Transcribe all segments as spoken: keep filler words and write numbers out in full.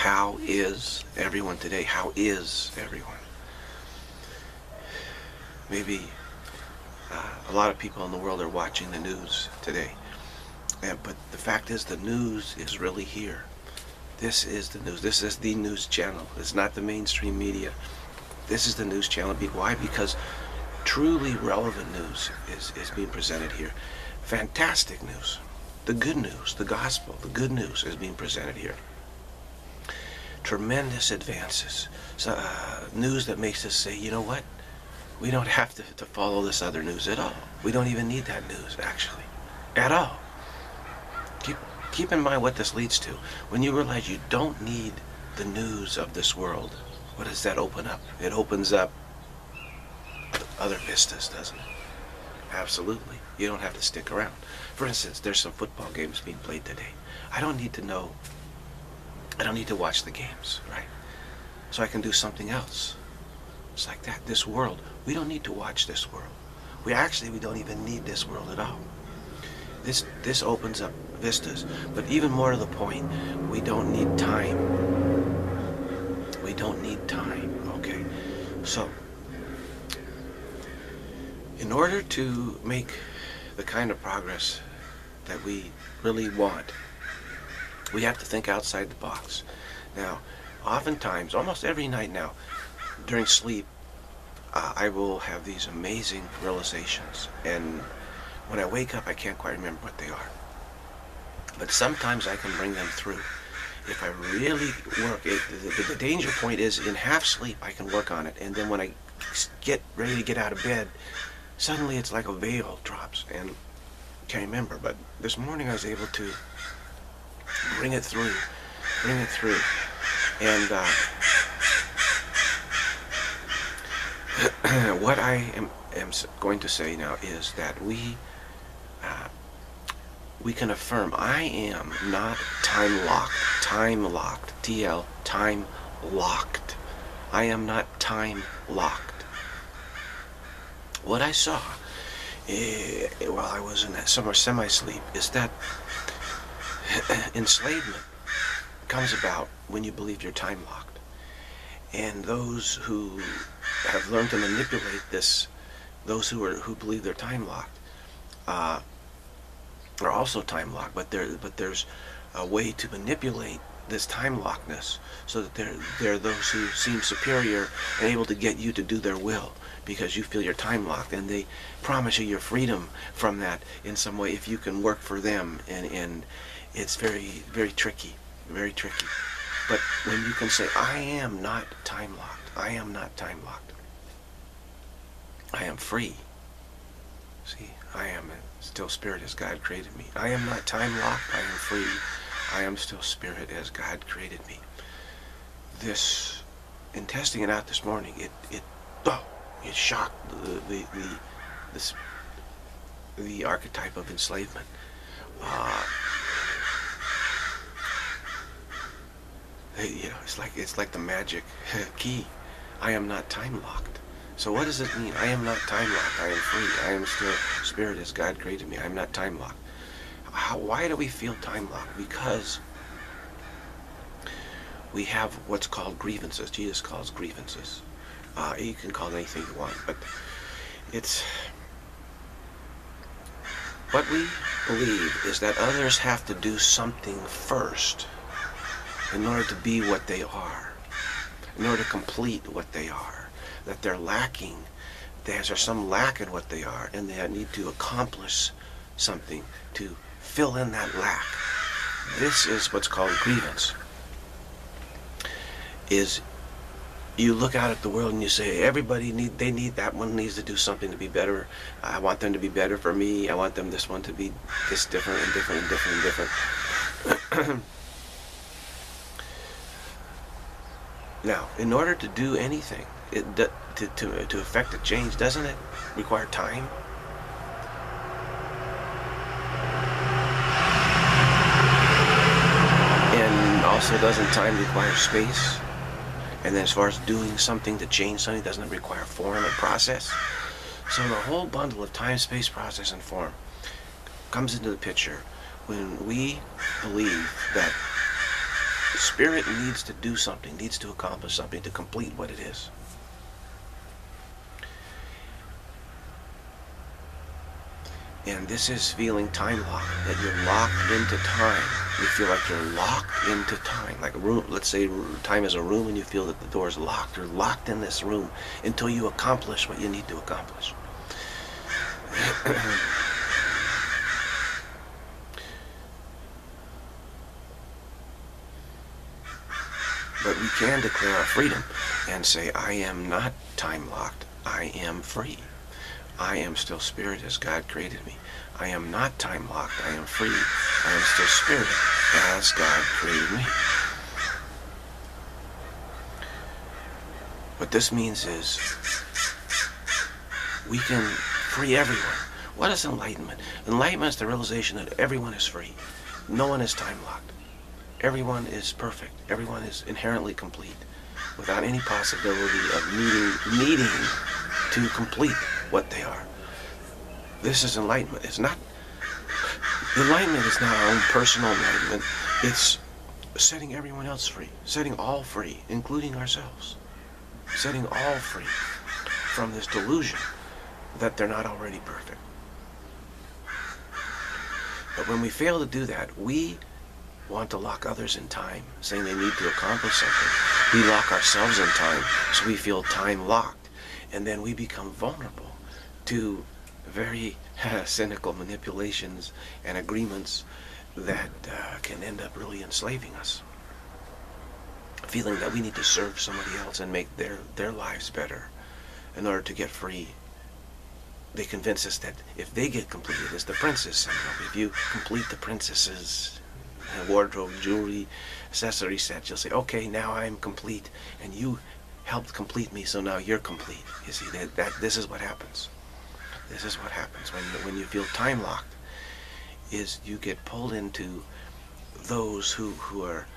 How is everyone today? How is everyone? Maybe uh, a lot of people in the world are watching the news today. And, but the fact is, the news is really here. This is the news. This is the news channel. It's not the mainstream media. This is the news channel. Why? Because truly relevant news is, is being presented here. Fantastic news. The good news, the gospel, the good news is being presented here. Tremendous advances. So, uh, news that makes us say, you know what? We don't have to, to follow this other news at all. We don't even need that news, actually. At all. Keep, keep in mind what this leads to. When you realize you don't need the news of this world, what does that open up? It opens up other vistas, doesn't it? Absolutely. You don't have to stick around. For instance, there's some football games being played today. I don't need to know, I don't need to watch the games, right? So I can do something else. It's like that. This world, we don't need to watch this world. We actually, we don't even need this world at all. This, this opens up vistas. But even more to the point, we don't need time. We don't need time, okay? So, in order to make the kind of progress that we really want, we have to think outside the box. Now, oftentimes, almost every night now, during sleep, uh, I will have these amazing realizations. And when I wake up, I can't quite remember what they are. But sometimes I can bring them through. If I really work, it, the, the danger point is in half sleep, I can work on it. And then when I get ready to get out of bed, suddenly it's like a veil drops and I can't remember. But this morning I was able to bring it through, bring it through. And uh, what I am, am going to say now is that we uh, we can affirm I am not time locked, time locked, T L, time locked. I am not time locked. What I saw eh, while I was in that summer semi-sleep is that enslavement comes about when you believe you're time locked. And those who have learned to manipulate this, those who are who believe they're time locked, uh, are also time locked. But there, but there's a way to manipulate this time lockedness so that there, there are those who seem superior and able to get you to do their will because you feel you're time locked, and they promise you your freedom from that in some way if you can work for them. And and it's very very tricky, very tricky. But when you can say, I am not time locked, I am not time locked, I am free. See, I am still spirit as God created me. I am not time locked, I am free. I am still spirit as God created me. This, in testing it out this morning, it it oh, it shocked the the the this the archetype of enslavement. Uh, you know, it's like it's like the magic key. I am not time locked. So what does it mean? I am not time locked. I am free. I am still spirit as God created me. I am not time locked. How, why do we feel time locked? Because we have what's called grievances. Jesus calls grievances. Uh, you can call it anything you want, but it's what we believe is that others have to do something first in order to be what they are, in order to complete what they are, that they're lacking. There's some lack in what they are, and they need to accomplish something to fill in that lack. This is what's called grievance. Is you look out at the world and you say, everybody need they need that one needs to do something to be better. I want them to be better for me. I want them this one to be this different and different and different and different. Now, in order to do anything, it, to, to, to affect a change, doesn't it require time? And also, doesn't time require space? And then as far as doing something to change something, doesn't it require form and process? So the whole bundle of time, space, process, and form comes into the picture when we believe that Spirit needs to do something, needs to accomplish something to complete what it is. And this is feeling time locked, that you're locked into time. You feel like you're locked into time. Like a room, let's say time is a room and you feel that the door is locked. You're locked in this room until you accomplish what you need to accomplish. But we can declare our freedom and say, I am not time locked. I am free. I am still spirit as God created me. I am not time locked. I am free. I am still spirit as God created me. What this means is we can free everyone. What is enlightenment? Enlightenment is the realization that everyone is free. No one is time locked. Everyone is perfect. Everyone is inherently complete, without any possibility of needing, needing to complete what they are. This is enlightenment. It's not, enlightenment is not our own personal enlightenment. It's setting everyone else free, setting all free, including ourselves. Setting all free from this delusion that they're not already perfect. But when we fail to do that, we want to lock others in time, saying they need to accomplish something. We lock ourselves in time, so we feel time locked. And then we become vulnerable to very uh, cynical manipulations and agreements that uh, can end up really enslaving us. Feeling that we need to serve somebody else and make their, their lives better in order to get free. They convince us that if they get completed, it's the princess syndrome. If you complete the princess's wardrobe, jewelry, accessory set, you'll say, okay, now I'm complete, and you helped complete me, so now you're complete. You see, that, that this is what happens. This is what happens when, when you feel time locked, is you get pulled into those who, who are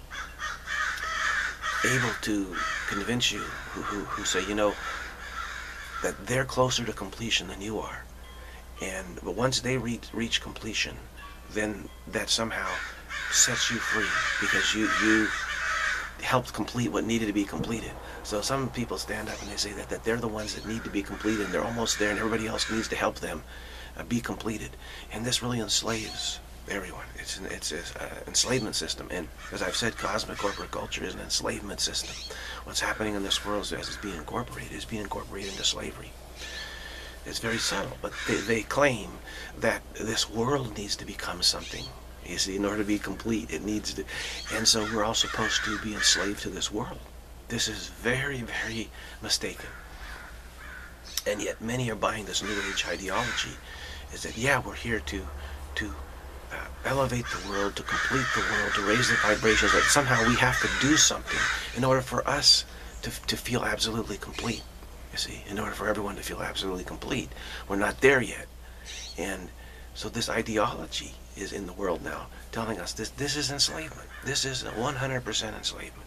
able to convince you, who, who, who say, you know, that they're closer to completion than you are. And but once they reach, reach completion, then that somehow sets you free, because you, you helped complete what needed to be completed. So some people stand up and they say that, that they're the ones that need to be completed, and they're almost there, and everybody else needs to help them uh, be completed. And this really enslaves everyone. It's an it's an uh, enslavement system. And as I've said, cosmic corporate culture is an enslavement system. What's happening in this world as it's being incorporated is being incorporated into slavery. It's very subtle, but they, they claim that this world needs to become something. You see, in order to be complete, it needs to, and so we're all supposed to be enslaved to this world. This is very, very mistaken. And yet many are buying this New Age ideology, is that, yeah, we're here to, to uh, elevate the world, to complete the world, to raise the vibrations, that somehow we have to do something in order for us to, to feel absolutely complete. You see, in order for everyone to feel absolutely complete. We're not there yet. And so this ideology is in the world now, telling us this, this is enslavement. This is one hundred percent enslavement.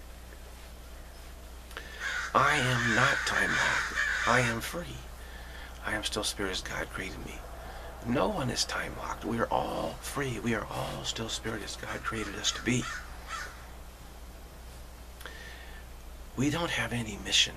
I am not time locked. I am free. I am still spirit as God created me. No one is time locked. We are all free. We are all still spirit as God created us to be. We don't have any mission.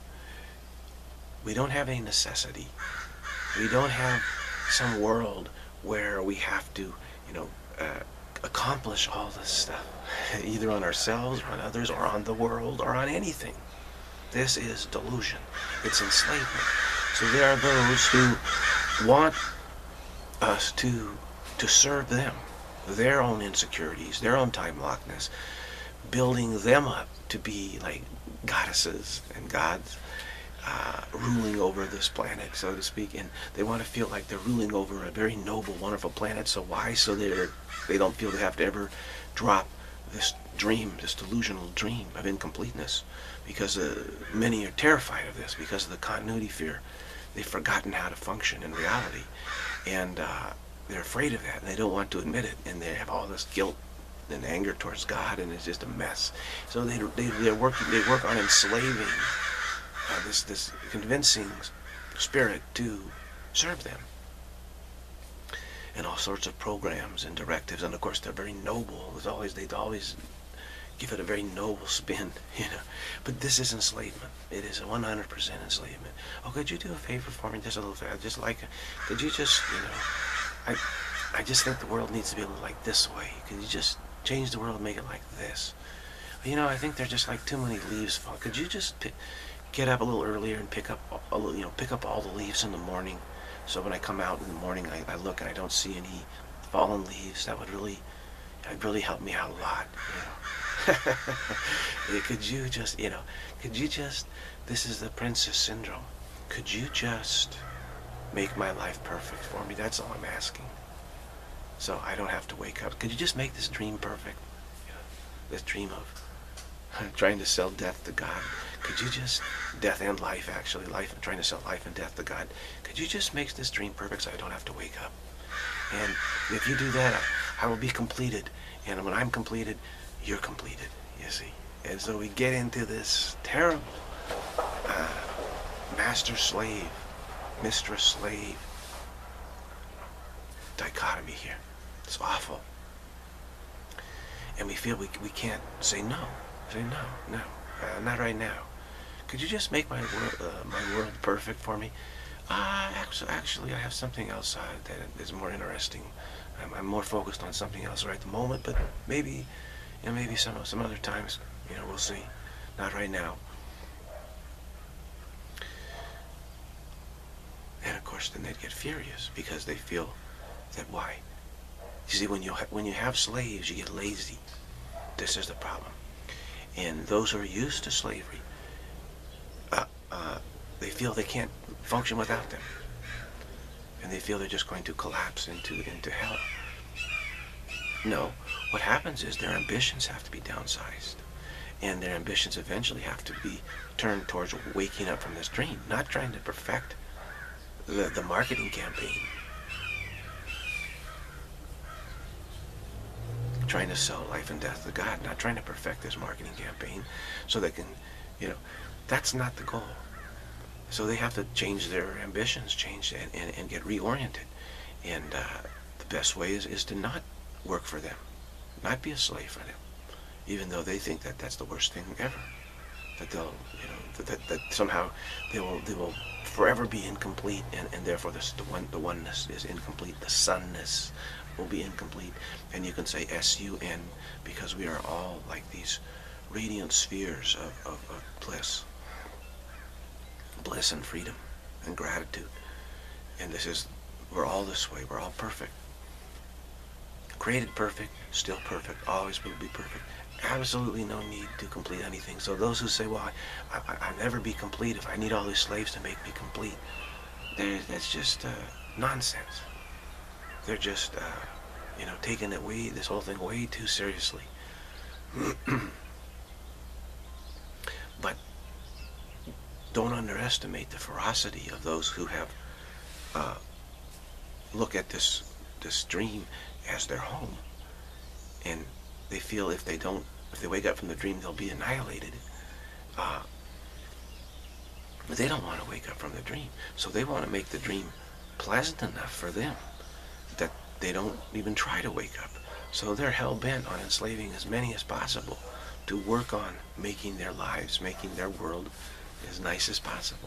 We don't have any necessity. We don't have some world where we have to, you know, uh, accomplish all this stuff, either on ourselves or on others or on the world or on anything. This is delusion. It's enslavement. So there are those who want us to to serve them, their own insecurities, their own time lockedness, building them up to be like goddesses and gods, uh, ruling over this planet, so to speak. And they want to feel like they're ruling over a very noble, wonderful planet. So why? So they're they don't feel they have to ever drop this dream, this delusional dream of incompleteness, because uh, many are terrified of this because of the continuity fear. They've forgotten how to function in reality, and uh, they're afraid of that, and they don't want to admit it, and they have all this guilt and anger towards God, and it's just a mess. So they they they're working they work on enslaving uh, this this convincing spirit to serve them, and all sorts of programs and directives. And of course they're very noble. There's always they always give it a very noble spin, you know. But this is enslavement. It is one hundred percent enslavement. Oh, could you do a favor for me? Just a little favor. Just like, could you just, you know, I, I just think the world needs to be like this way. Could you just change the world and make it like this? You know, I think there's just like too many leaves falling. Could you just pick, get up a little earlier and pick up, a little, you know, pick up all the leaves in the morning? So when I come out in the morning, I, I look and I don't see any fallen leaves. That would really, that'd really help me out a lot, you know. Could you just, you know, could you just, this is the princess syndrome. Could you just make my life perfect for me? That's all I'm asking. So I don't have to wake up. Could you just make this dream perfect? You know, this dream of trying to sell death to God. Could you just, death and life actually, life, trying to sell life and death to God. Could you just make this dream perfect so I don't have to wake up? And if you do that, I, I will be completed. And when I'm completed, you're completed, you see. And so we get into this terrible uh, master-slave, mistress-slave dichotomy here. It's awful. And we feel we, we can't say no. Say no, no, uh, not right now. Could you just make my, wor uh, my world perfect for me? Uh, actually, actually, I have something else uh, that is more interesting. I'm, I'm more focused on something else right at the moment, but maybe... And maybe some some other times, you know, we'll see. Not right now. And of course, then they'd get furious because they feel that why? You see, when you ha when you have slaves, you get lazy. This is the problem. And those who are used to slavery, uh, uh, they feel they can't function without them, and they feel they're just going to collapse into into hell. No, what happens is their ambitions have to be downsized, and their ambitions eventually have to be turned towards waking up from this dream, not trying to perfect the, the marketing campaign, trying to sell life and death to God, not trying to perfect this marketing campaign so they can, you know, that's not the goal. So they have to change their ambitions, change and, and, and get reoriented. And uh, the best way is, is to not work for them, not be a slave for them, even though they think that that's the worst thing ever. That they'll, you know, that, that, that somehow they will they will forever be incomplete, and, and therefore this, the one the oneness is incomplete. The sunness will be incomplete, and you can say S U N because we are all like these radiant spheres of, of, of bliss, bliss and freedom and gratitude. And this is, we're all this way. We're all perfect. Created perfect, still perfect, always will be perfect. Absolutely no need to complete anything. So those who say, well, I, I, I'll never be complete if I need all these slaves to make me complete, that's just uh, nonsense. They're just, uh, you know, taking it way, this whole thing way too seriously. But don't underestimate the ferocity of those who have uh, look at this this dream as their home, and they feel if they don't, if they wake up from the dream, they'll be annihilated. Uh, but they don't want to wake up from the dream, so they want to make the dream pleasant enough for them that they don't even try to wake up. So they're hell-bent on enslaving as many as possible to work on making their lives, making their world as nice as possible.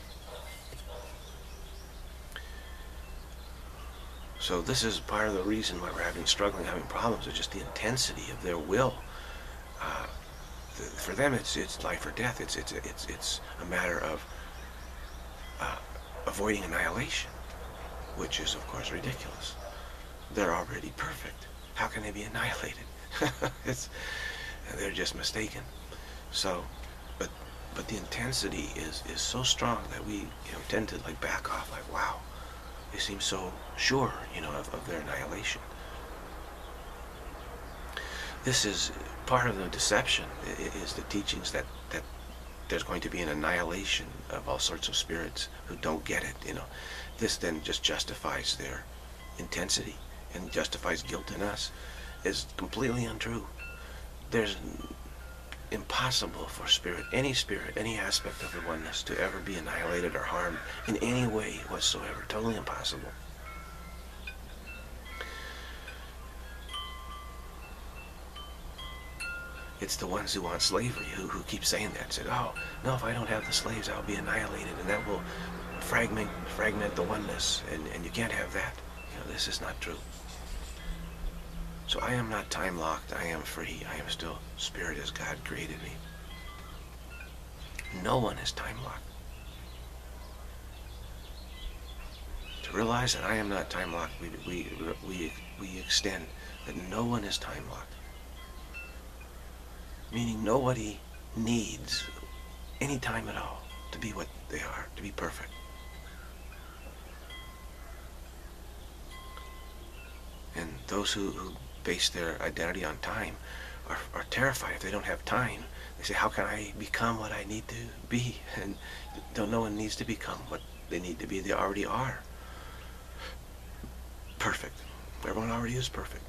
So this is part of the reason why we're having struggling, having problems, is just the intensity of their will. Uh, the, for them, it's it's life or death. It's it's it's it's a matter of uh, avoiding annihilation, which is of course ridiculous. They're already perfect. How can they be annihilated? it's they're just mistaken. So, but but the intensity is is so strong that we you know tend to like back off. Like, wow. They seem so sure, you know, of, of their annihilation. This is part of the deception, is the teachings that, that there's going to be an annihilation of all sorts of spirits who don't get it, you know. This then just justifies their intensity and justifies guilt in us. It's completely untrue. There's impossible for spirit, any spirit, any aspect of the oneness to ever be annihilated or harmed in any way whatsoever. Totally impossible. It's the ones who want slavery who, who keep saying that. Said, oh, no, if I don't have the slaves, I'll be annihilated, and that will fragment fragment the oneness, and, and you can't have that. You know, this is not true. So I am not time-locked. I am free. I am still spirit as God created me. No one is time-locked. To realize that I am not time-locked, we, we, we, we extend that no one is time-locked. Meaning nobody needs any time at all to be what they are, to be perfect. And those who, who base their identity on time are, are terrified. If they don't have time, they say, how can I become what I need to be? And don't no one needs to become what they need to be. They already are perfect. Everyone already is perfect.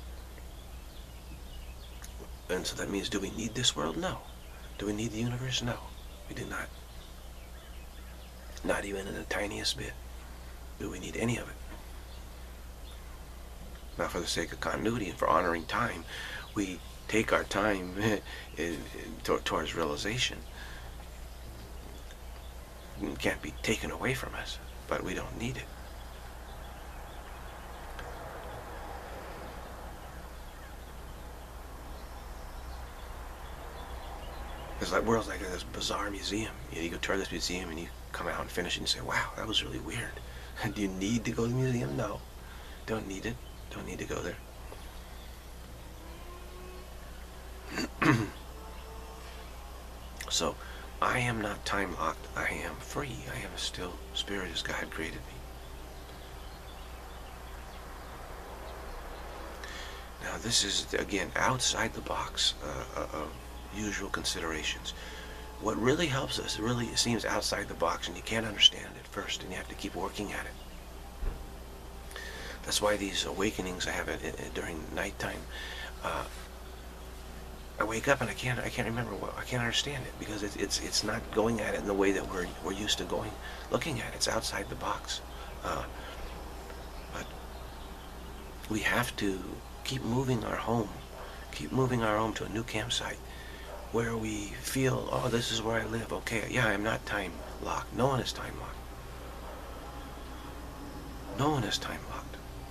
And so that means, do we need this world? No. Do we need the universe? No. We do not. Not even in the tiniest bit do we need any of it. Now, for the sake of continuity and for honoring time, we take our time in, in, towards realization. It can't be taken away from us, but we don't need it. It's like world's like this bizarre museum. You know, you go tour this museum and you come out and finish it and you say, wow, that was really weird. Do you need to go to the museum? No. Don't need it. Don't need to go there. So, I am not time-locked. I am free. I am still spirit as God created me. Now, this is, again, outside the box uh, of usual considerations. What really helps us, it really seems outside the box, and you can't understand it at first, and you have to keep working at it. That's why these awakenings I have it, it, during nighttime, uh, I wake up and I can't, I can't remember what, I can't understand it, because it, it's it's not going at it in the way that we're we're used to going, looking at it. It's outside the box. Uh, but we have to keep moving our home, keep moving our home to a new campsite, where we feel, oh, this is where I live. Okay, yeah, I'm not time locked. No one is time locked. No one is time locked.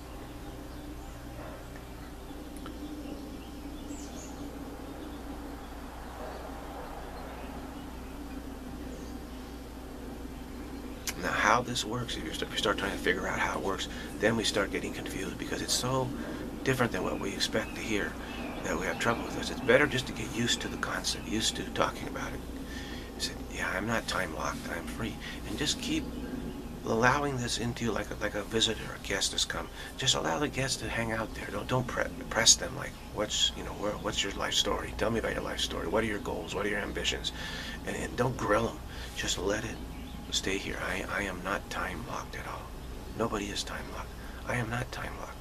Now, how this works, if you start, if you start trying to figure out how it works, then we start getting confused, because it's so different than what we expect to hear that we have trouble with this. It's better just to get used to the concept, used to talking about it. You say, yeah, I'm not time locked, I'm free. And just keep allowing this into you like a, like a visitor, a guest has come. Just allow the guest to hang out there. Don't don't pre press them like, what's you know where, what's your life story? Tell me about your life story. What are your goals? What are your ambitions? And, and don't grill them. Just let it stay here. I, I am not time locked at all. Nobody is time locked. I am not time locked.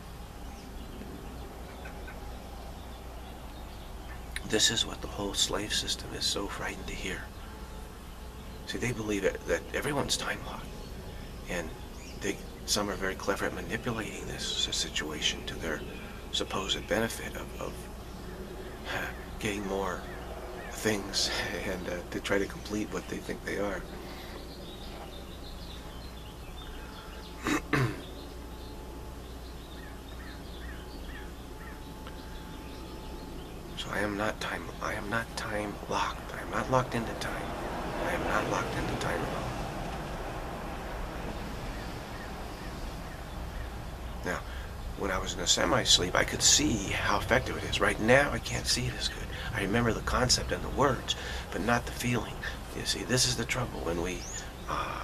This is what the whole slave system is so frightened to hear. See, they believe that, that everyone's time locked. And they, some are very clever at manipulating this situation to their supposed benefit of, of getting more things and uh, to try to complete what they think they are. So I am not time. I am not time locked. I am not locked into time. I am not locked into time at all. Now, when I was in a semi-sleep, I could see how effective it is. Right now, I can't see it as good. I remember the concept and the words, but not the feeling. You see, this is the trouble when we uh,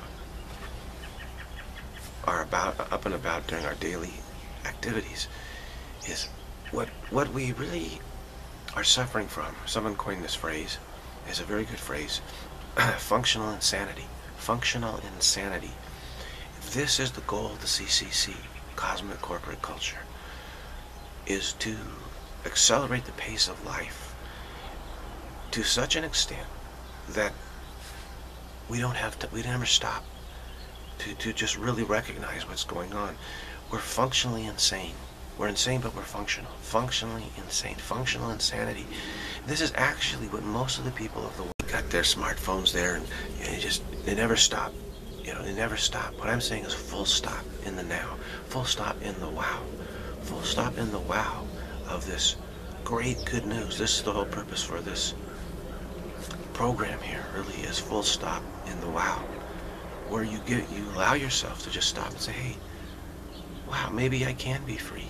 are about up and about during our daily activities. Is what what we really are suffering from. Someone coined this phrase. It's a very good phrase. Functional insanity. Functional insanity. This is the goal of the C C C, Cosmic Corporate Culture, is to accelerate the pace of life to such an extent that we don't have to, we never stop to, to just really recognize what's going on. We're functionally insane. We're insane, but we're functional. Functionally insane. Functional insanity. This is actually what most of the people of the world got their smartphones there, and you know, they just, they never stop. You know, they never stop. What I'm saying is full stop in the now. Full stop in the wow. Full stop in the wow of this great good news. This is the whole purpose for this program here, really, is full stop in the wow. Where you get, you allow yourself to just stop and say, hey, wow, maybe I can be free.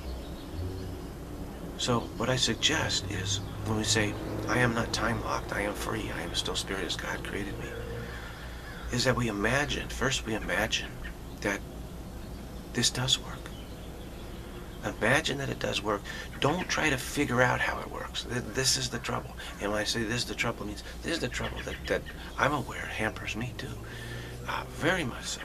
So what I suggest is, when we say, I am not time locked, I am free, I am still spirit as God created me, is that we imagine, first we imagine that this does work. Imagine that it does work. Don't try to figure out how it works. This is the trouble. And when I say this is the trouble, it means this is the trouble that, that I'm aware hampers me too. Uh, very much so.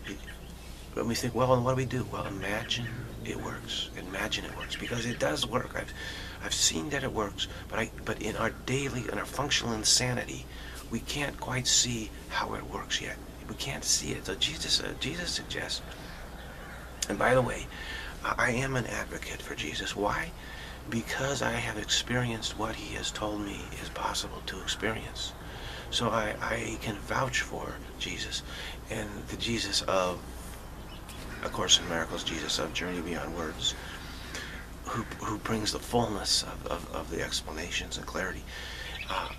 When we think, well, and what do we do? Well, imagine it works. Imagine it works, because it does work. I've, I've seen that it works, but I, but in our daily, in our functional insanity, we can't quite see how it works yet. We can't see it. So Jesus, uh, Jesus suggests. And by the way, I am an advocate for Jesus. Why? Because I have experienced what he has told me is possible to experience. So I, I can vouch for Jesus, and the Jesus of A Course in Miracles, Jesus of Journey Beyond Words, who, who brings the fullness of, of, of the explanations and clarity. Uh,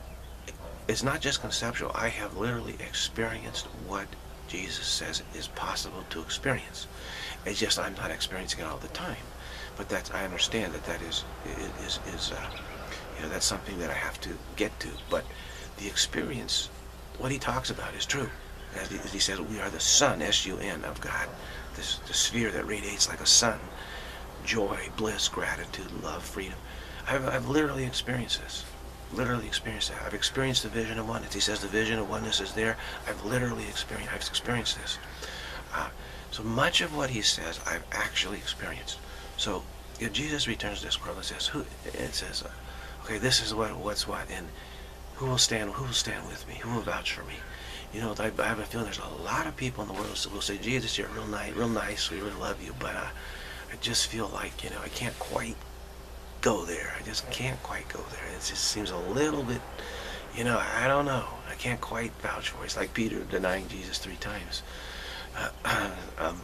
it's not just conceptual. I have literally experienced what Jesus says is possible to experience. It's just I'm not experiencing it all the time. But that's, I understand that that is, is, is uh, you know, that's something that I have to get to. But the experience, what he talks about is true. As he, as he says, we are the sun, S U N, of God. This the sphere that radiates like a sun. Joy, bliss, gratitude, love, freedom. I've, I've literally experienced this. Literally experienced that. I've experienced the vision of oneness. He says the vision of oneness is there. I've literally experienced, I've experienced this. Uh, so much of what he says, I've actually experienced. So if Jesus returns to this world and says, who, it says, uh, okay, this is what, what's what, and who will stand, who will stand with me? Who will vouch for me? You know, I, I have a feeling there's a lot of people in the world who will say, Jesus, you're real nice, real nice, we really love you, but uh, I just feel like, you know, I can't quite go there. I just can't quite go there. It just seems a little bit, you know, I don't know. I can't quite vouch for it. It's like Peter denying Jesus three times. Uh, um,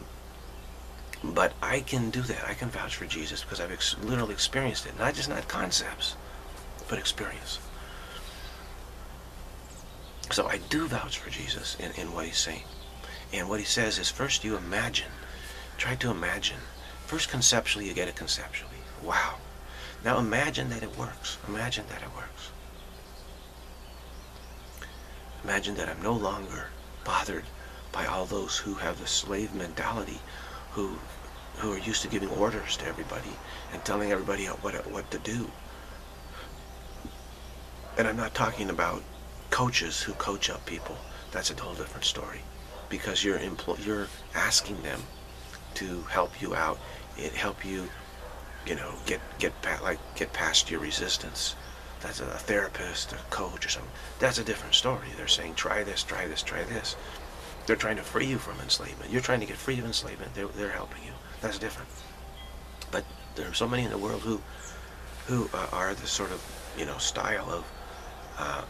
but I can do that. I can vouch for Jesus because I've ex literally experienced it. Not just not concepts, but experience. So I do vouch for Jesus in, in what he's saying. And what he says is, first you imagine. Try to imagine. First conceptually, you get it conceptually. Wow. Now imagine that it works. Imagine that it works. Imagine that I'm no longer bothered by all those who have the slave mentality, who who are used to giving orders to everybody and telling everybody what, what to do. And I'm not talking about coaches who coach up people. That's a whole different story, because you're empl you're asking them to help you out, it help you, you know, get get pa like get past your resistance. That's a, a therapist, a coach, or something. That's a different story. They're saying, try this, try this, try this. They're trying to free you from enslavement. You're trying to get free of enslavement. They're they're helping you. That's different. But there are so many in the world who who uh, are this sort of, you know, style of uh,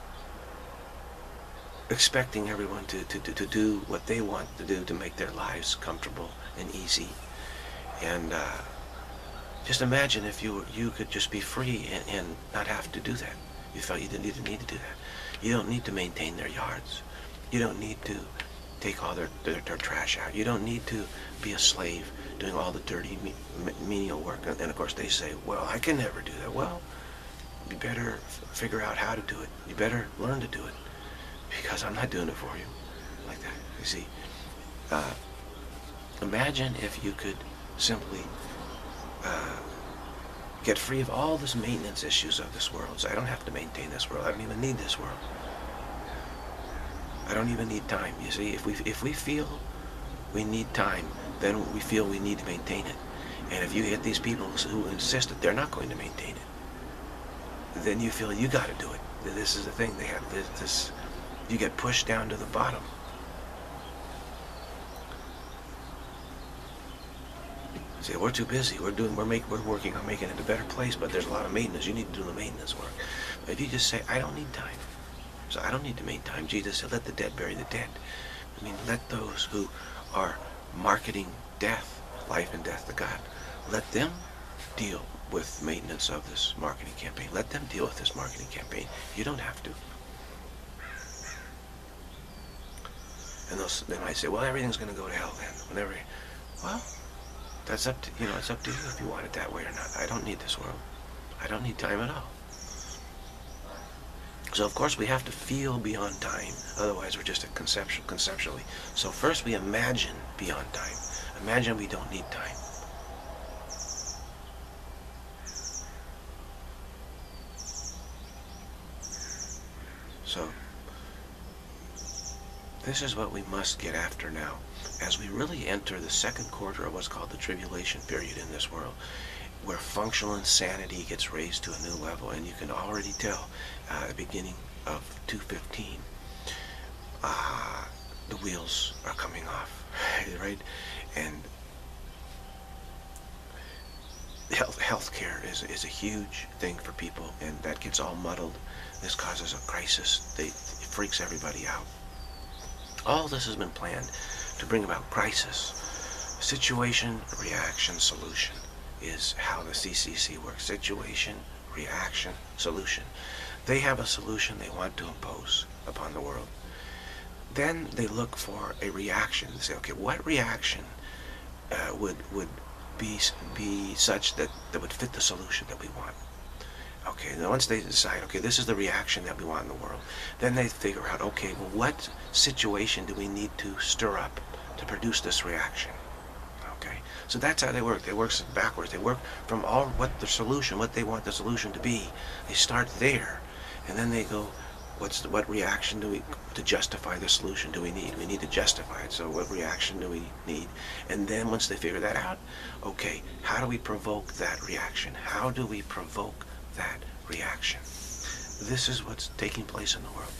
expecting everyone to, to, to, to do what they want to do to make their lives comfortable and easy. And uh, just imagine if you you could just be free and, and not have to do that. You felt you didn't need to need to do that. You don't need to maintain their yards. You don't need to take all their, their, their trash out. You don't need to be a slave doing all the dirty, me, menial work. And, and of course they say, well, I can never do that. Well, you better figure out how to do it. You better learn to do it, because I'm not doing it for you like that. You see, uh, imagine if you could simply uh, get free of all this maintenance issues of this world. So I don't have to maintain this world. I don't even need this world. I don't even need time. You see, if we if we feel we need time, then we feel we need to maintain it. And if you get these people who insist that they're not going to maintain it, then you feel you got to do it. This is the thing. They have this, this. You get pushed down to the bottom. Say, we're too busy. We're doing. We're make. We're working on making it a better place, but there's a lot of maintenance. You need to do the maintenance work. But if you just say, I don't need time, so I don't need to make time. Jesus said, let the dead bury the dead. I mean, let those who are marketing death, life and death to God, let them deal with maintenance of this marketing campaign. Let them deal with this marketing campaign. You don't have to. And those, they might say, well, everything's going to go to hell then. Whenever, well, that's up to, you know, it's up to you if you want it that way or not. I don't need this world. I don't need time at all. So of course we have to feel beyond time. Otherwise we're just a conceptual, conceptually. So first we imagine beyond time. Imagine we don't need time. So this is what we must get after now. As we really enter the second quarter of what's called the tribulation period in this world, where functional insanity gets raised to a new level, and you can already tell uh, at the beginning of two fifteen, uh, the wheels are coming off, right? And health healthcare is is a huge thing for people, and that gets all muddled. This causes a crisis. They, it freaks everybody out. All this has been planned to bring about crisis. Situation, reaction, solution is how the C C C works. Situation, reaction, solution. They have a solution they want to impose upon the world. Then they look for a reaction. They say, okay, what reaction uh, would would be be such that that would fit the solution that we want? Okay, then once they decide, okay, this is the reaction that we want in the world, then they figure out, okay, well, what situation do we need to stir up to produce this reaction? Okay, so that's how they work. They work backwards. They work from all what the solution, what they want the solution to be. They start there, and then they go, what's the, what reaction do we, to justify the solution do we need? We need to justify it, so what reaction do we need? And then once they figure that out, okay, how do we provoke that reaction? How do we provoke that reaction? This is what's taking place in the world.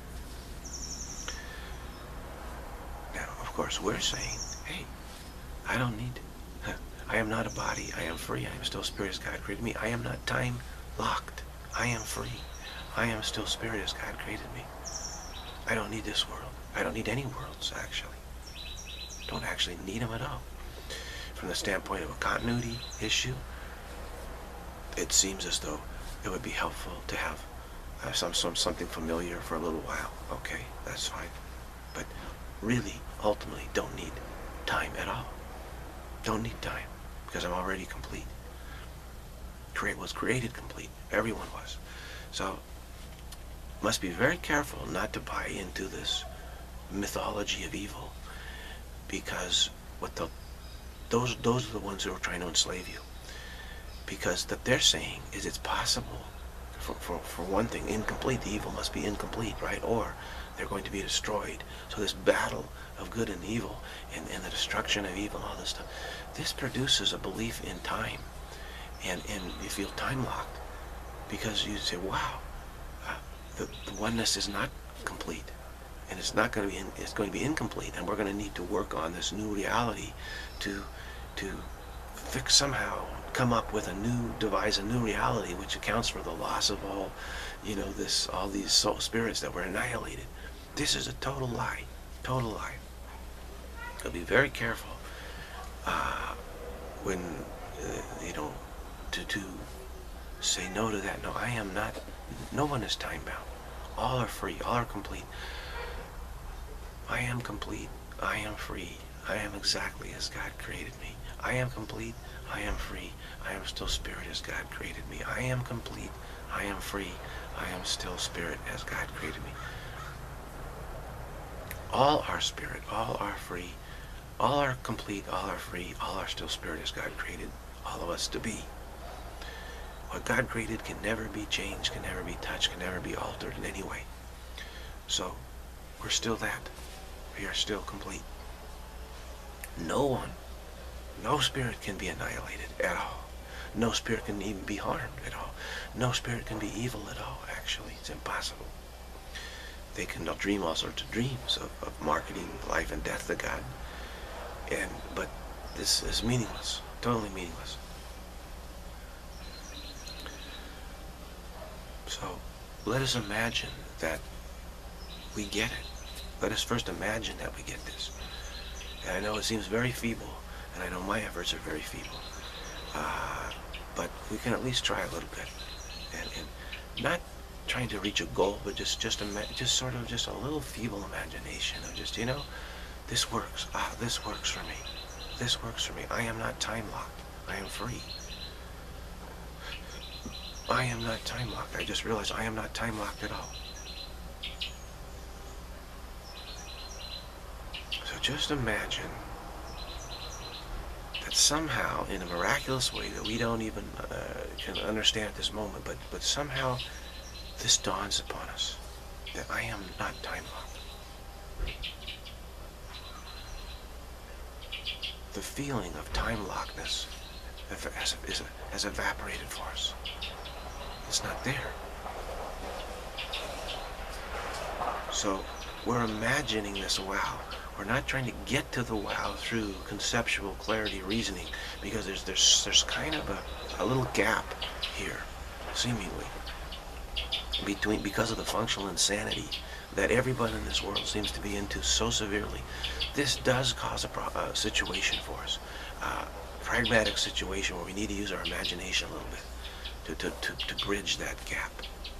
Now, of course, we're saying, hey, I don't need, I am not a body, I am free, I am still spirit as God created me. I am not time locked, I am free. I am still spirit as God created me. I don't need this world. I don't need any worlds, actually. Don't actually need them at all. From the standpoint of a continuity issue, it seems as though it would be helpful to have uh, some, some something familiar for a little while. Okay, that's fine. But really, ultimately, don't need time at all. Don't need time, because I'm already complete. Create was created complete. Everyone was. So, must be very careful not to buy into this mythology of evil, because what the those those are the ones who are trying to enslave you. Because that they're saying is it's possible, for, for, for one thing, incomplete, the evil must be incomplete, right? Or they're going to be destroyed. So this battle of good and evil, and, and the destruction of evil and all this stuff, this produces a belief in time, and, and you feel time locked, because you say, wow, uh, the, the oneness is not complete, and it's not going to be in, it's going to be incomplete, and we're going to need to work on this new reality to to fix somehow, come up with a new, devise a new reality which accounts for the loss of all, you know, this, all these soul spirits that were annihilated. This is a total lie, total lie. So be very careful uh, when, uh, you know, to, to say no to that. No, I am not, no one is time-bound. All are free, all are complete. I am complete, I am free, I am exactly as God created me. I am complete, I am free, I am still spirit as God created me. I am complete, I am free, I am still spirit as God created me. All are spirit, all are free, all are complete, all are free, all are still spirit as God created all of us to be. What God created can never be changed, can never be touched, can never be altered in any way. So, we're still that. We are still complete. No one, no spirit can be annihilated at all. No spirit can even be harmed at all. No spirit can be evil at all, actually. It's impossible. They can dream all sorts of dreams of, of marketing life and death to God. And, but this is meaningless. Totally meaningless. So let us imagine that we get it. Let us first imagine that we get this. And I know it seems very feeble, and I know my efforts are very feeble. Uh, but we can at least try a little bit. And, and not trying to reach a goal, but just just ima just sort of just a little feeble imagination of just, you know, this works. Ah, this works for me. This works for me. I am not time locked. I am free. I am not time locked. I just realized I am not time locked at all. So just imagine that somehow, in a miraculous way that we don't even uh, can understand at this moment, but, but somehow this dawns upon us, that I am not time locked. The feeling of time lockedness has, has, has evaporated for us. It's not there. So we're imagining this wow. We're not trying to get to the wow through conceptual clarity reasoning, because there's there's there's kind of a, a little gap here, seemingly, between because of the functional insanity that everyone in this world seems to be into so severely. This does cause a, pro a situation for us, uh, a pragmatic situation where we need to use our imagination a little bit to, to, to, to bridge that gap.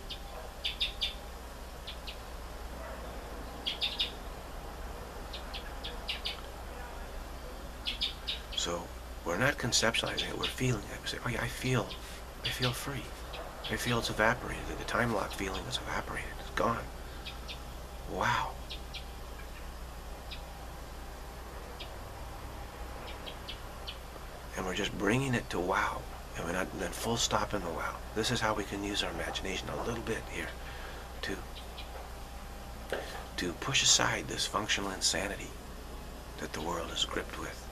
So we're not conceptualizing it, we're feeling it. We say, oh yeah, I feel, I feel free. I feel it's evaporated. The time lock feeling is evaporated. It's gone. Wow. And we're just bringing it to wow. And we're not, and then full stop in the wow. This is how we can use our imagination a little bit here to, to push aside this functional insanity that the world is gripped with.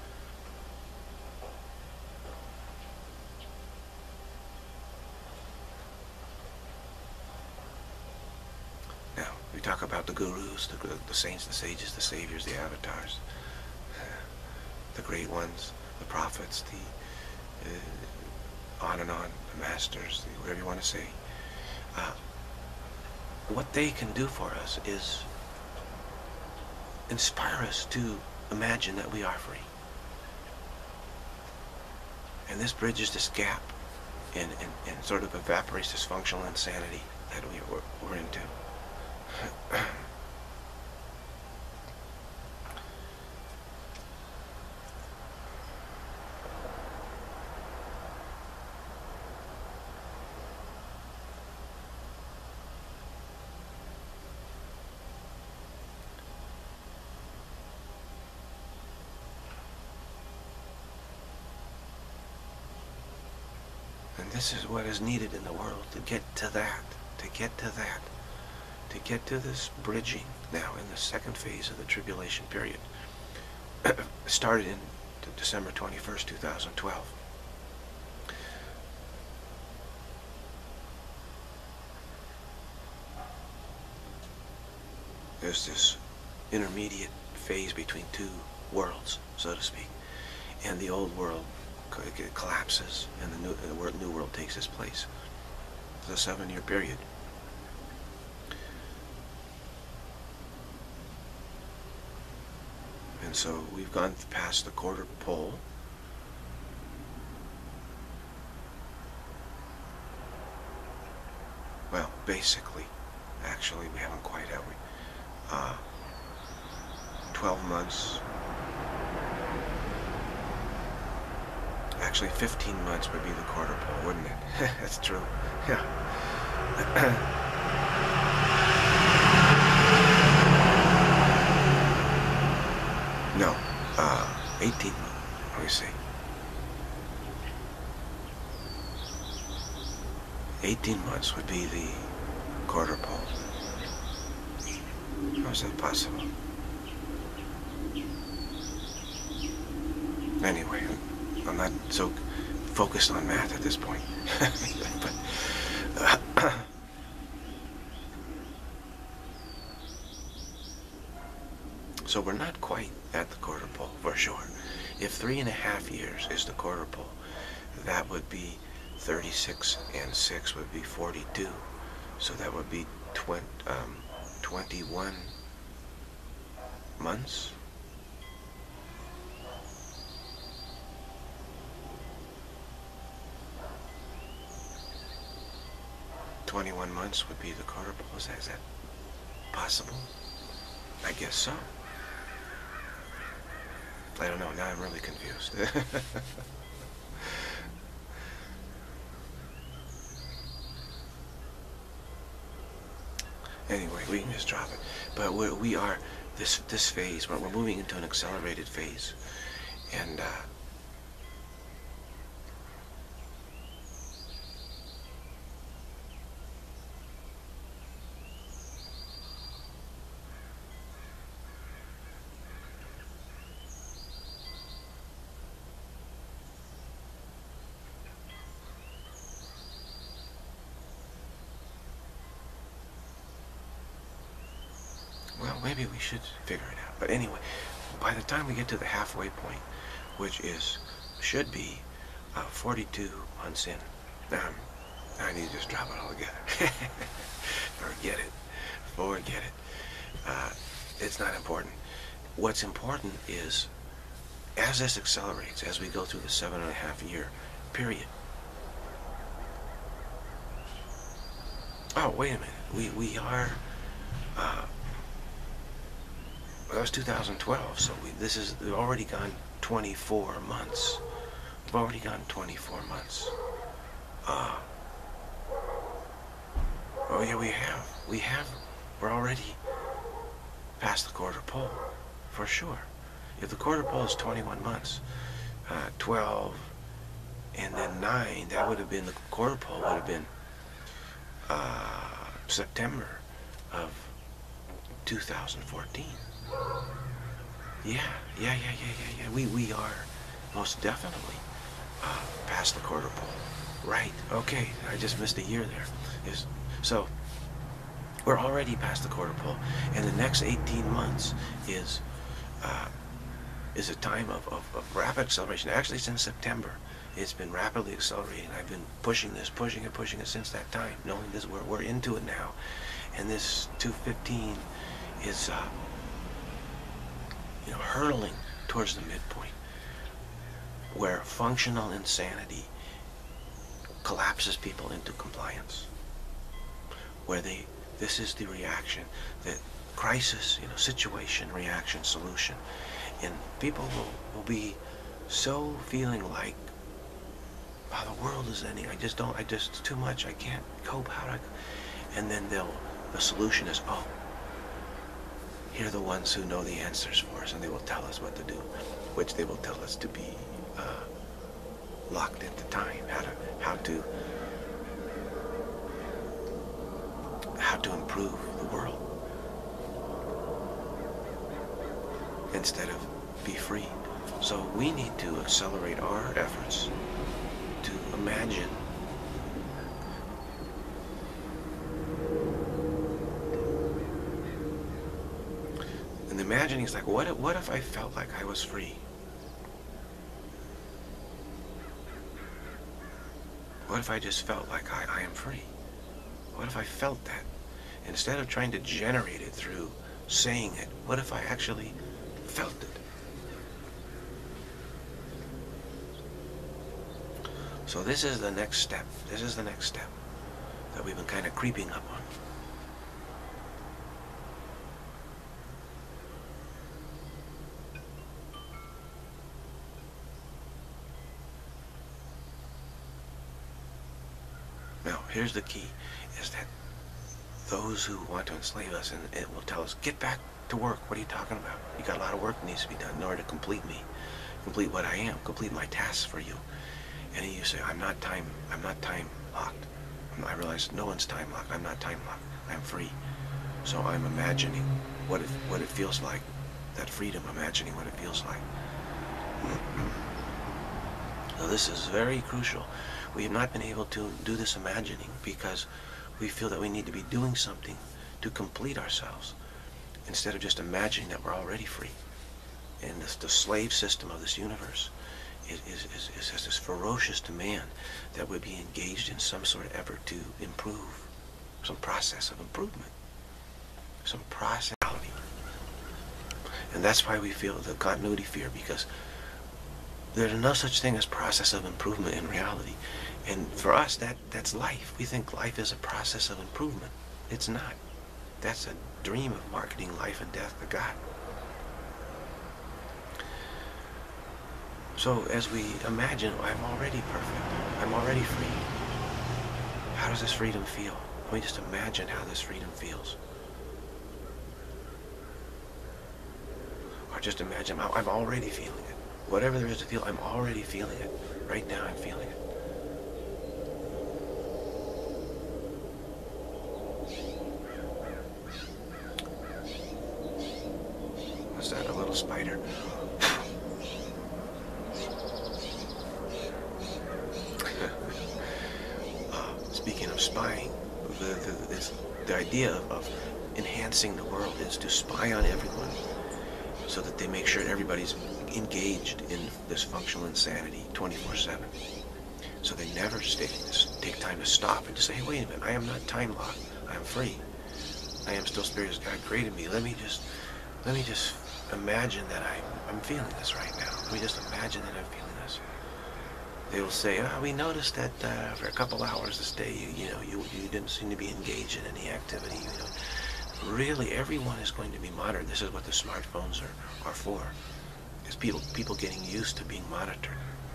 We talk about the gurus, the, the saints, the sages, the saviors, the avatars, the great ones, the prophets, the uh, on and on, the masters, the, whatever you want to say. Uh, what they can do for us is inspire us to imagine that we are free. And this bridges this gap and, and, and sort of evaporates this functional insanity that we, we're, we're into. And this is what is needed in the world, to get to that, to get to that. To get to this bridging now in the second phase of the tribulation period. Started in December twenty-first, two thousand twelve. There's this intermediate phase between two worlds, so to speak, and the old world collapses and the new, the new world takes its place. It's a seven-year period. And so we've gone past the quarter pole. Well, basically, actually, we haven't quite, have we? Uh, twelve months. Actually, fifteen months would be the quarter pole, wouldn't it? That's true. Yeah. No, uh, eighteen, let me see. eighteen months would be the quarter pole. How is that possible? Anyway, I'm not so focused on math at this point. But, uh, so we're not quite at the quarter pole, for sure. If three and a half years is the quarter pole, that would be thirty-six, and six would be forty-two. So that would be twenty, um, twenty-one months. twenty-one months would be the quarter pole. Is that, is that possible? I guess so. I don't know. Now I'm really confused. Anyway, we can just drop it. But we're, we are, this this phase, we're, we're moving into an accelerated phase. And, uh, well, maybe we should figure it out. But anyway, by the time we get to the halfway point, which is, should be uh, forty-two months in, um, I need to just drop it all together. Forget it. Forget it. Uh, it's not important. What's important is, as this accelerates, as we go through the seven and a half year period. Oh, wait a minute. We, we are... Uh, Well, that was two thousand twelve, so we, this is, we've already gone twenty-four months. We've already gone twenty-four months. Uh, oh yeah, we have. We have. We're already past the quarter pole, for sure. If the quarter pole is twenty-one months, uh, twelve, and then nine, that would have been, the quarter pole would have been uh, September of two thousand fourteen. Yeah, yeah, yeah, yeah, yeah, yeah. We, we are most definitely uh, past the quarter pole. Right, okay, I just missed a year there. Is so, we're already past the quarter pole, and the next eighteen months is uh, is a time of, of, of rapid acceleration. Actually, since September, it's been rapidly accelerating. I've been pushing this, pushing it, pushing it since that time, knowing this, we're, we're into it now. And this two fifteen is... Uh, you know, hurtling towards the midpoint, where functional insanity collapses people into compliance, where they, this is the reaction, the crisis, you know, situation, reaction, solution, and people will, will be so feeling like, wow, the world is ending, I just don't, I just, it's too much, I can't cope, how do I, and then they'll, the solution is, oh, here are the ones who know the answers for us, and they will tell us what to do, which they will tell us to be uh, locked into time, how to how to how to improve the world instead of be free. So we need to accelerate our efforts to imagine And imagining is like, what if, what if I felt like I was free? What if I just felt like I, I am free? What if I felt that? Instead of trying to generate it through saying it, what if I actually felt it? So this is the next step. This is the next step that we've been kind of creeping up on. Now, here's the key, is that those who want to enslave us, and it will tell us, get back to work. What are you talking about? You got a lot of work that needs to be done in order to complete me, complete what I am, complete my tasks for you. And you say, I'm not time, I'm not time locked. And I realize no one's time locked. I'm not time locked. I'm free. So I'm imagining what it, what it feels like, that freedom, imagining what it feels like. Now this is very crucial. We have not been able to do this imagining because we feel that we need to be doing something to complete ourselves instead of just imagining that we're already free. and this, the slave system of this universe is, is, is, is has this ferocious demand that we be engaged in some sort of effort to improve, some process of improvement, some process. And that's why we feel the continuity fear, because there's no such thing as process of improvement in reality. And for us, that, that's life. We think life is a process of improvement. It's not. That's a dream of marketing life and death to God. So as we imagine, I'm already perfect. I'm already free. How does this freedom feel? Let me just imagine how this freedom feels. Or just imagine, I'm already feeling it. Whatever there is to feel, I'm already feeling it. Right now, I'm feeling it. Was that a little spider? uh, speaking of spying, the, the, this, the idea of, of enhancing the world is to spy on everyone so that they make sure everybody's engaged in this functional insanity twenty-four seven. So they never stay, take time to stop and to say, hey, wait a minute, I am not time locked. I am free. I am still spirit as God created me. Let me just, let me just imagine that I, I'm feeling this right now. Let me just imagine that I'm feeling this. They will say, oh, we noticed that uh, for a couple hours this day, you, you know, you, you didn't seem to be engaged in any activity. You know, really, everyone is going to be monitored. This is what the smartphones are, are for. Is people, people getting used to being monitored,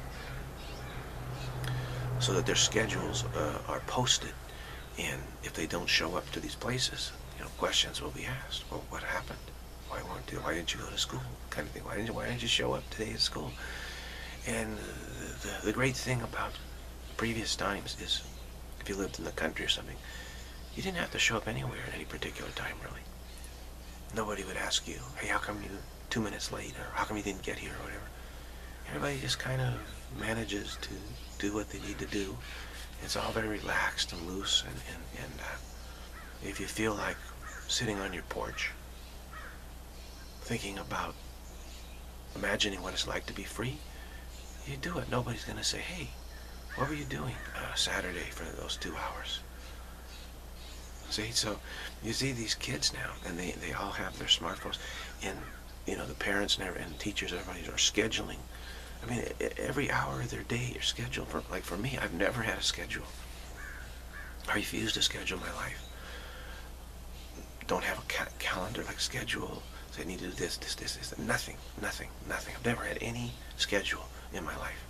so that their schedules uh, are posted, and if they don't show up to these places, you know, questions will be asked. Well, what happened? Why weren't you? Why didn't you go to school? Kind of thing. Why didn't you? Why didn't you show up today at school? And the, the, the great thing about previous times is, if you lived in the country or something, you didn't have to show up anywhere at any particular time, really. Nobody would ask you, hey, how come you two minutes late, or how come you didn't get here, or whatever. Everybody just kind of manages to do what they need to do. It's all very relaxed and loose, and, and, and uh, if you feel like sitting on your porch, thinking about imagining what it's like to be free, you do it. Nobody's going to say, hey, what were you doing uh, Saturday for those two hours? See, so you see these kids now, and they, they all have their smartphones, and you know, the parents and, and teachers, everybody are scheduling. I mean, every hour of their day you're scheduled. For, like for me, I've never had a schedule. I refuse to schedule my life. Don't have a ca calendar like schedule. Say I need to do this, this, this, this. Nothing, nothing, nothing. I've never had any schedule in my life.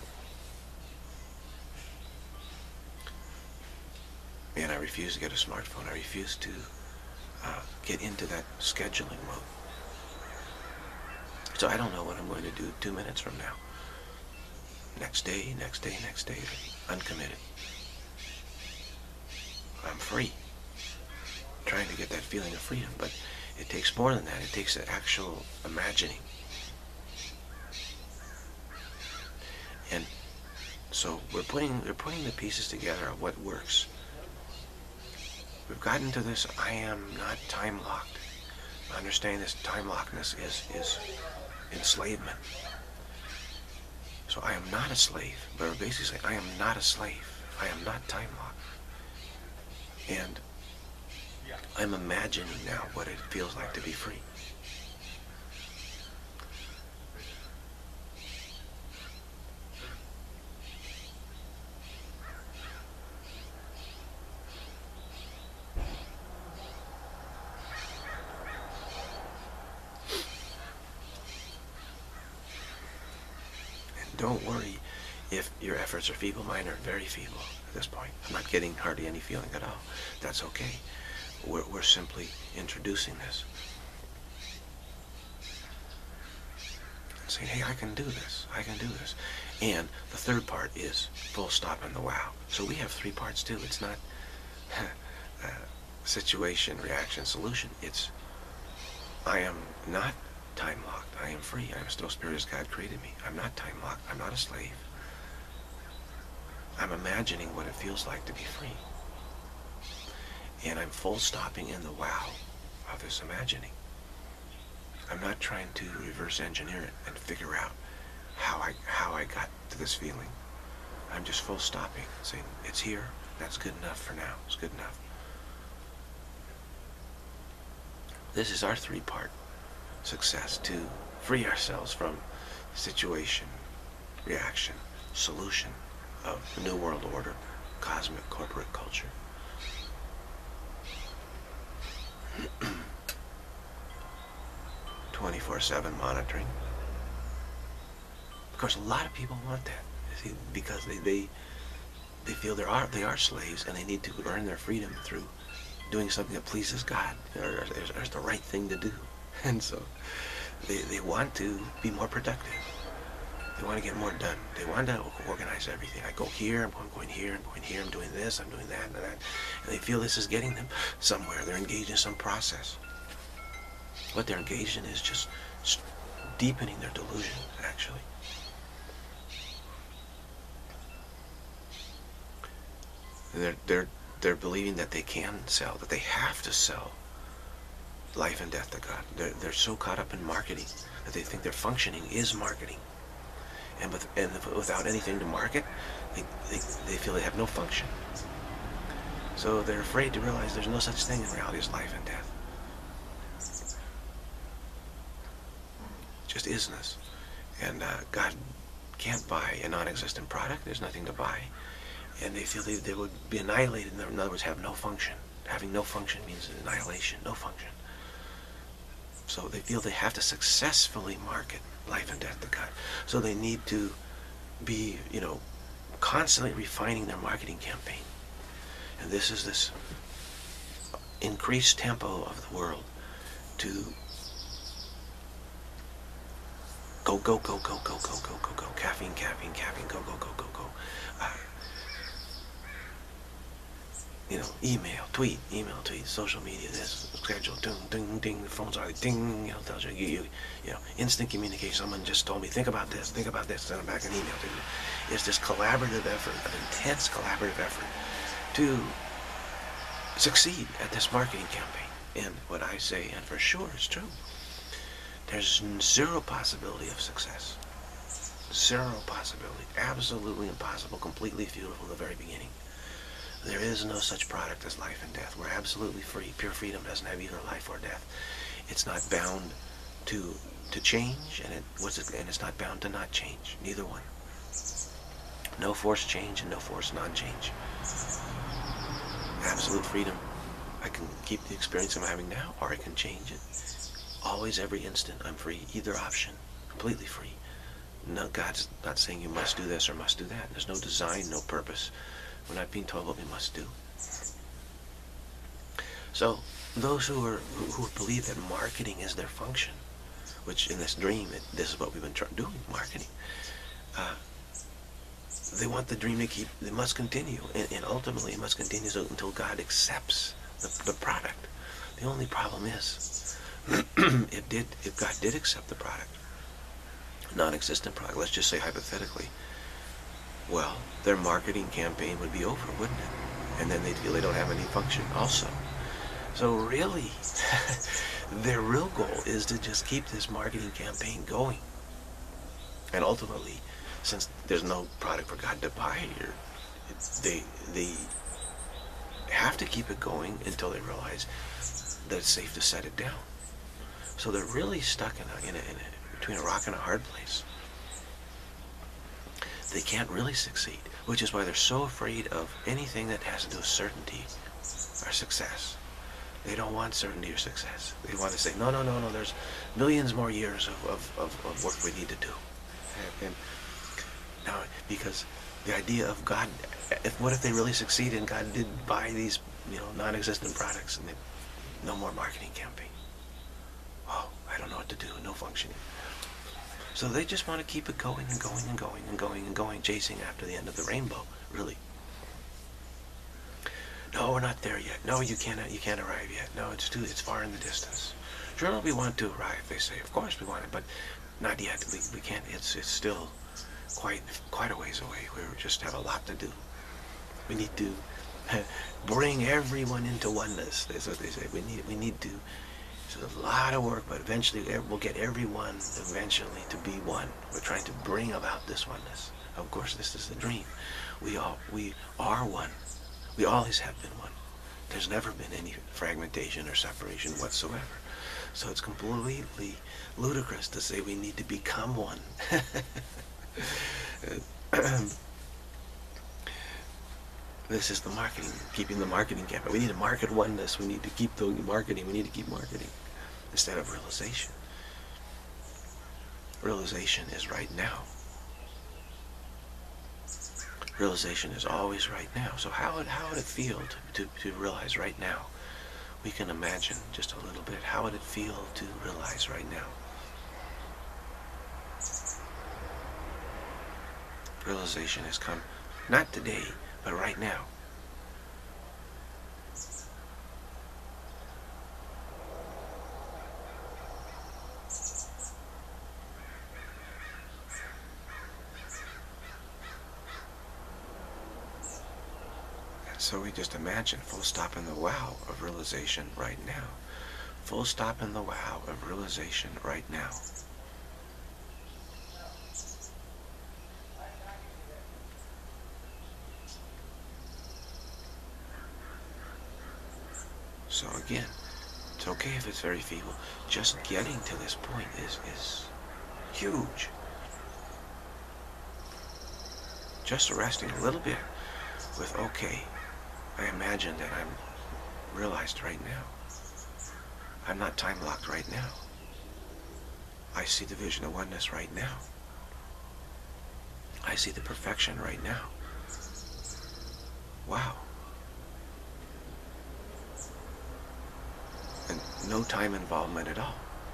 And I refuse to get a smartphone. I refuse to uh, get into that scheduling mode. So I don't know what I'm going to do two minutes from now. Next day, next day, next day, uncommitted. I'm free. I'm trying to get that feeling of freedom, but it takes more than that. It takes an actual imagining. And so we're putting, we're putting the pieces together of what works. We've gotten to this, I am not time locked. Understanding this time lockedness is, is enslavement. So I am not a slave, but we're basically saying, I am not a slave. I am not time locked. And I'm imagining now what it feels like to be free. Don't worry if your efforts are feeble. Mine are very feeble at this point. I'm not getting hardly any feeling at all. That's okay. We're, we're simply introducing this. And saying, hey, I can do this. I can do this. And the third part is full stop and the wow. So we have three parts too. It's not uh, situation, reaction, solution. It's I am not time locked. I am free. I am still spirit as God created me. I'm not time locked. I'm not a slave. I'm imagining what it feels like to be free. And I'm full stopping in the wow of this imagining. I'm not trying to reverse engineer it and figure out how I how I got to this feeling. I'm just full stopping, saying it's here. That's good enough for now. It's good enough. This is our three-part success, to free ourselves from situation, reaction, solution of the New World Order, cosmic corporate culture. twenty-four seven monitoring. Of course, a lot of people want that, see, because they, they they feel they are they are slaves, and they need to earn their freedom through doing something that pleases God, or is the right thing to do. And so they, they want to be more productive. They want to get more done. They want to organize everything. I go here, I'm going here, I'm going here, I'm doing this, I'm doing that, and that. And they feel this is getting them somewhere. They're engaged in some process. What they're engaged in is just deepening their delusion, actually. They're, they're, they're believing that they can sell, that they have to sell life and death to God. They're, they're so caught up in marketing that they think their functioning is marketing. And, with, and without anything to market, they, they, they feel they have no function. So they're afraid to realize there's no such thing in reality as life and death. It just isness. And uh, God can't buy a non-existent product. There's nothing to buy. And they feel they, they would be annihilated. In other words, have no function. Having no function means annihilation, no function. So they feel they have to successfully market life and death to God. So they need to be, you know, constantly refining their marketing campaign. And this is this increased tempo of the world to go, go, go, go, go, go, go, go, go, caffeine, caffeine, caffeine, go, go, go, go, go. Uh, You know, email, tweet, email, tweet, social media, this, schedule, ding, ding, ding, the phone's already ding, you know, tells you, you, you, you know, instant communication. Someone just told me, think about this, think about this, send them back an email. It's this collaborative effort, an intense collaborative effort to succeed at this marketing campaign. And what I say, and for sure it's true, there's zero possibility of success. Zero possibility. Absolutely impossible, completely futile from the very beginning. There is no such product as life and death. We're absolutely free. Pure freedom doesn't have either life or death. It's not bound to to change, and it what's it, and it's not bound to not change. Neither one. No forced change and no forced non-change. Absolute freedom. I can keep the experience I'm having now, or I can change it. Always, every instant, I'm free. Either option, completely free. No, God's not saying you must do this or must do that. There's no design, no purpose. We're not being told what we must do. So those who are who, who believe that marketing is their function, which in this dream, it, this is what we've been trying doing, marketing. Uh, they want the dream to keep. They must continue, and, and ultimately, it must continue so, until God accepts the, the product. The only problem is, if did if God did accept the product, non-existent product. Let's just say hypothetically. Well, their marketing campaign would be over, wouldn't it? And then they'd feel they don't have any function also. So really, their real goal is to just keep this marketing campaign going. And ultimately, since there's no product for God to buy here, they, they have to keep it going until they realize that it's safe to set it down. So they're really stuck in a, in a, in a, between a rock and a hard place. They can't really succeed, which is why they're so afraid of anything that has to do with certainty or success. They don't want certainty or success. They want to say, no, no, no, no, there's millions more years of, of, of, of work we need to do. And, and now, because the idea of God, if, what if they really succeeded and God did buy these, you know, non-existent products and they, no more marketing campaign? Oh, I don't know what to do, no functioning. So they just want to keep it going and going and going and going and going, chasing after the end of the rainbow, really. No, we're not there yet. No, you can't, you can't arrive yet. No, it's too, it's far in the distance. Sure, we want to arrive, they say. Of course we want it, but not yet. We, we can't, it's, it's still quite, quite a ways away. We just have a lot to do. We need to bring everyone into oneness. That's what they say. We need, we need to a lot of work, but eventually we'll get everyone eventually to be one. We're trying to bring about this oneness. Of course, this is the dream. We all we are one. We always have been one. There's never been any fragmentation or separation whatsoever. So it's completely ludicrous to say we need to become one. This is the marketing, keeping the marketing campaign. We need to market oneness. We need to keep the marketing. We need to keep marketing instead of realization. Realization is right now. Realization is always right now. So how would, how would it feel to, to, to realize right now? We can imagine just a little bit. How would it feel to realize right now? Realization has come, not today, but right now. And so we just imagine full stop in the wow of realization right now. Full stop in the wow of realization right now. So again, it's okay if it's very feeble. Just getting to this point is, is huge. Just resting a little bit with, okay, I imagine that I'm realized right now. I'm not time locked right now. I see the vision of oneness right now. I see the perfection right now. Wow. And no time involvement at all.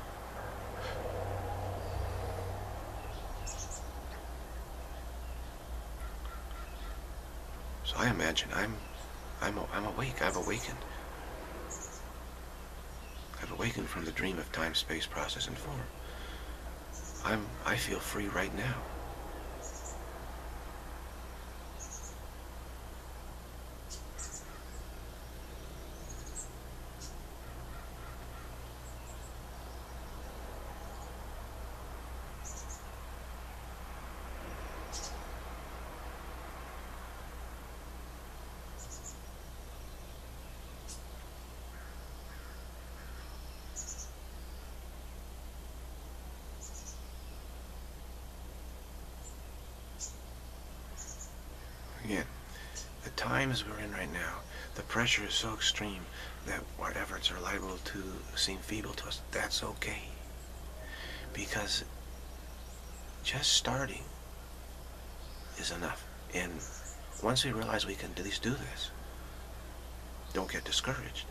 So I imagine I'm, I'm, I'm awake. I've awakened. I've awakened from the dream of time, space, process, and form. I'm, I feel free right now. Again, the times we're in right now, the pressure is so extreme that our efforts are liable to seem feeble to us. That's okay. Because just starting is enough. And once we realize we can at least do this, don't get discouraged.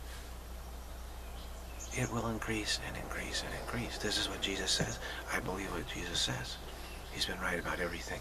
It will increase and increase and increase. This is what Jesus says. I believe what Jesus says. He's been right about everything.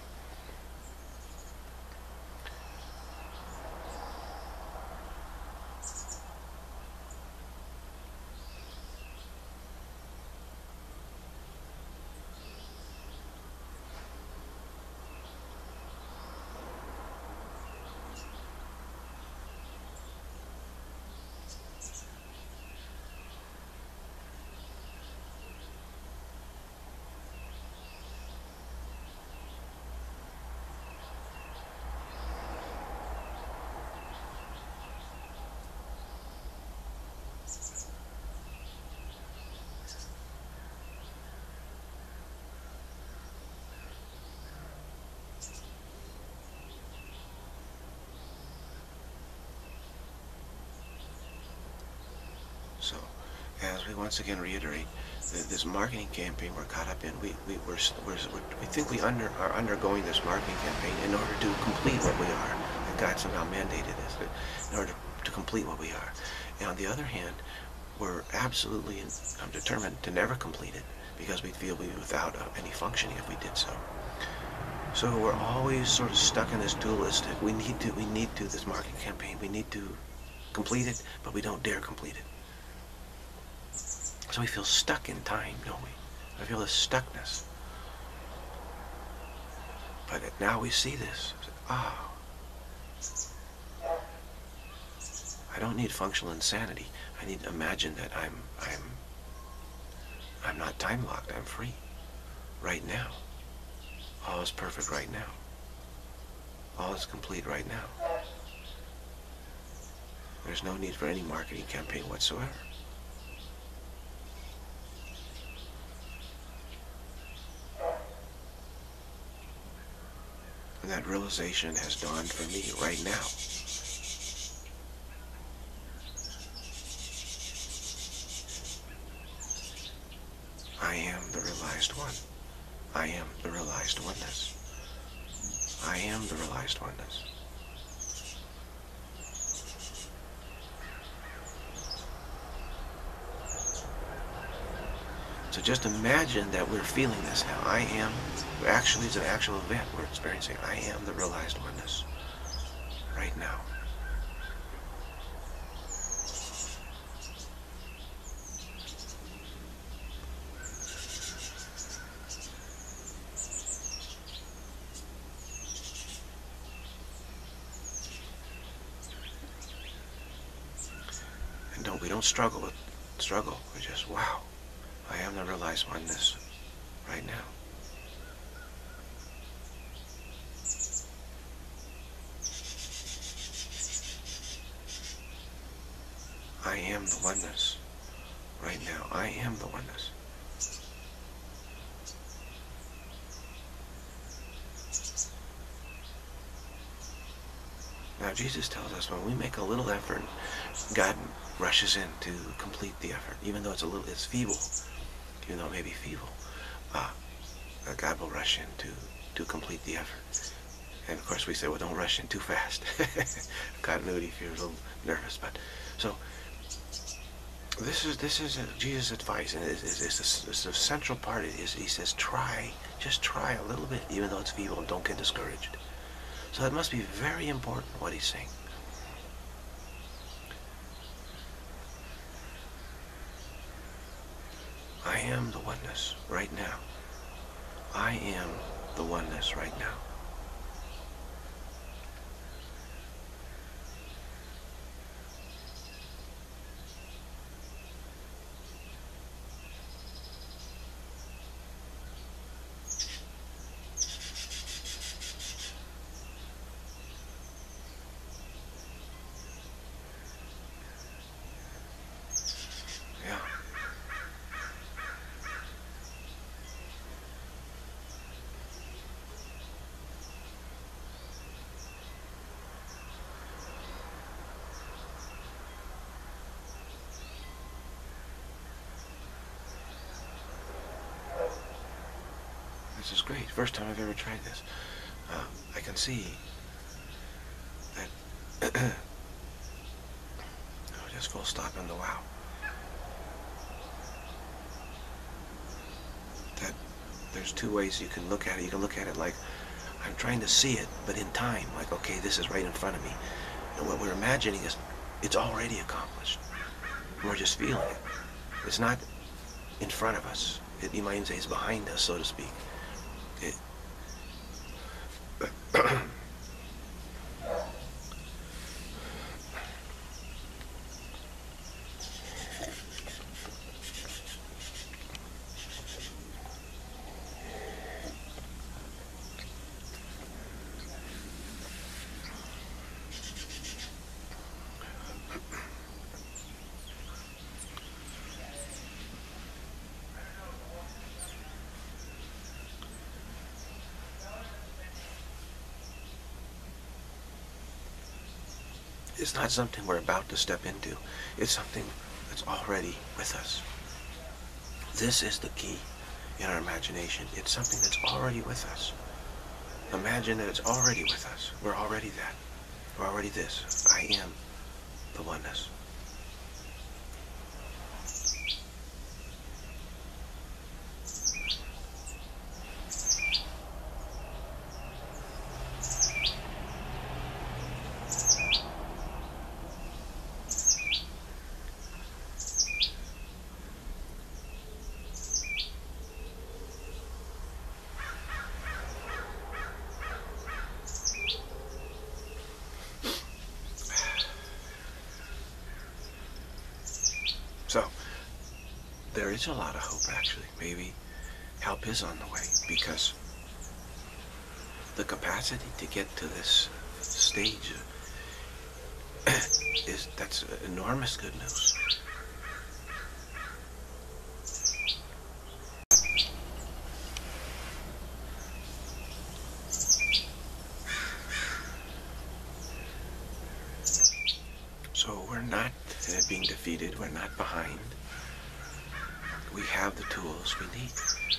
So, as we once again reiterate, this marketing campaign we're caught up in, we, we, we're, we're, we think we under, are undergoing this marketing campaign in order to complete what we are. And God somehow mandated this, in order to, to complete what we are. And on the other hand, we're absolutely in, I'm determined to never complete it, because we'd feel we'd be without uh, any functioning if we did so. So we're always sort of stuck in this dualistic. We need to, we need to, this marketing campaign, we need to complete it, but we don't dare complete it. So we feel stuck in time, don't we? I feel this stuckness. But now we see this. Ah, I don't need functional insanity. I need to imagine that I'm, I'm I'm not time locked. I'm free. Right now. All is perfect right now. All is complete right now. There's no need for any marketing campaign whatsoever. And that realization has dawned for me right now. I am the realized one. I am the realized oneness. I am the realized oneness. So just imagine that we're feeling this now. I am, actually it's an actual event we're experiencing. I am the realized oneness right now. And don't we don't struggle with struggle. We just, wow, I am the realized oneness right now. I am the oneness right now. I am the oneness. Now Jesus tells us when we make a little effort, God rushes in to complete the effort, even though it's a little, it's feeble, even though it may be feeble. Uh, God will rush in to to complete the effort. And of course we say, well, don't rush in too fast. Continuity if you're a little nervous, but so this is this is a, Jesus' advice, and it's, it's, it's, a, it's a central part. It is, he says, try, just try a little bit, even though it's feeble, and don't get discouraged. So it must be very important what he's saying. I am the oneness right now. I am the oneness right now. This is great. First time I've ever tried this. Uh, I can see that. Oh, just full stop in the wow. That there's two ways you can look at it. You can look at it like I'm trying to see it, but in time. Like, okay, this is right in front of me. And what we're imagining is it's already accomplished. We're just feeling it. It's not in front of us. It, you might even say it's behind us, so to speak. It, It's not something we're about to step into. It's something that's already with us. This is the key in our imagination. It's something that's already with us. Imagine that it's already with us. We're already that. We're already this. I am the oneness. there is a lot of hope, actually. Maybe help is on the way, because the capacity to get to this stage is that's enormous good news. So we're not uh, being defeated. We're not behind. We have the tools we need.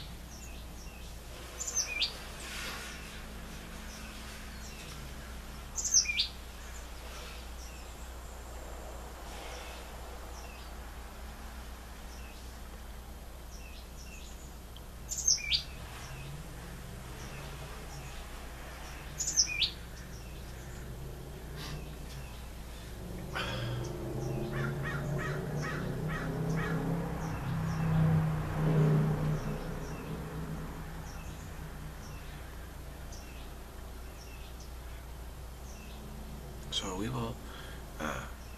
So we will uh,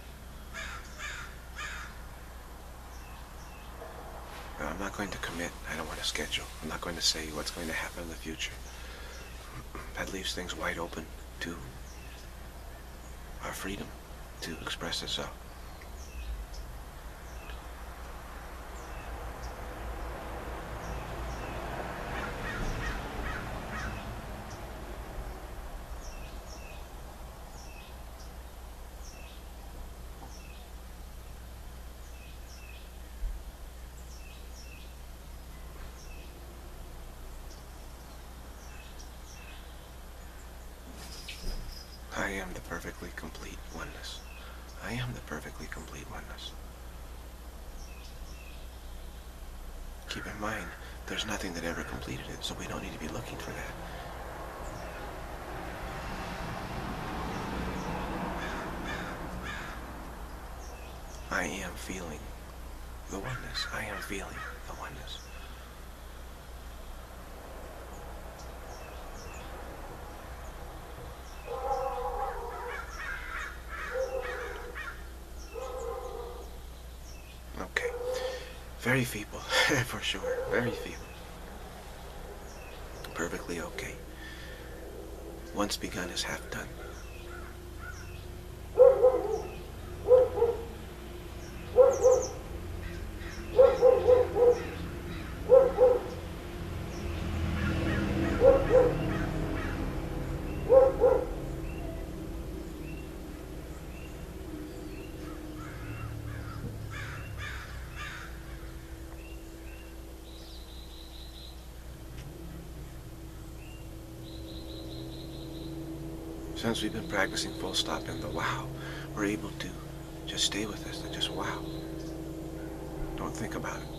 I'm not going to commit. I don't want to schedule. I'm not going to say what's going to happen in the future. That leaves things wide open to our freedom to express itself. I am the perfectly complete oneness. I am the perfectly complete oneness. Keep in mind, there's nothing that ever completed it, so we don't need to be looking for that. I am feeling the oneness. I am feeling the oneness. Okay. Very feeble, for sure. Very feeble. Perfectly okay. Once begun is half done. Since we've been practicing full stop in the wow, we're able to just stay with this and just wow. Don't think about it.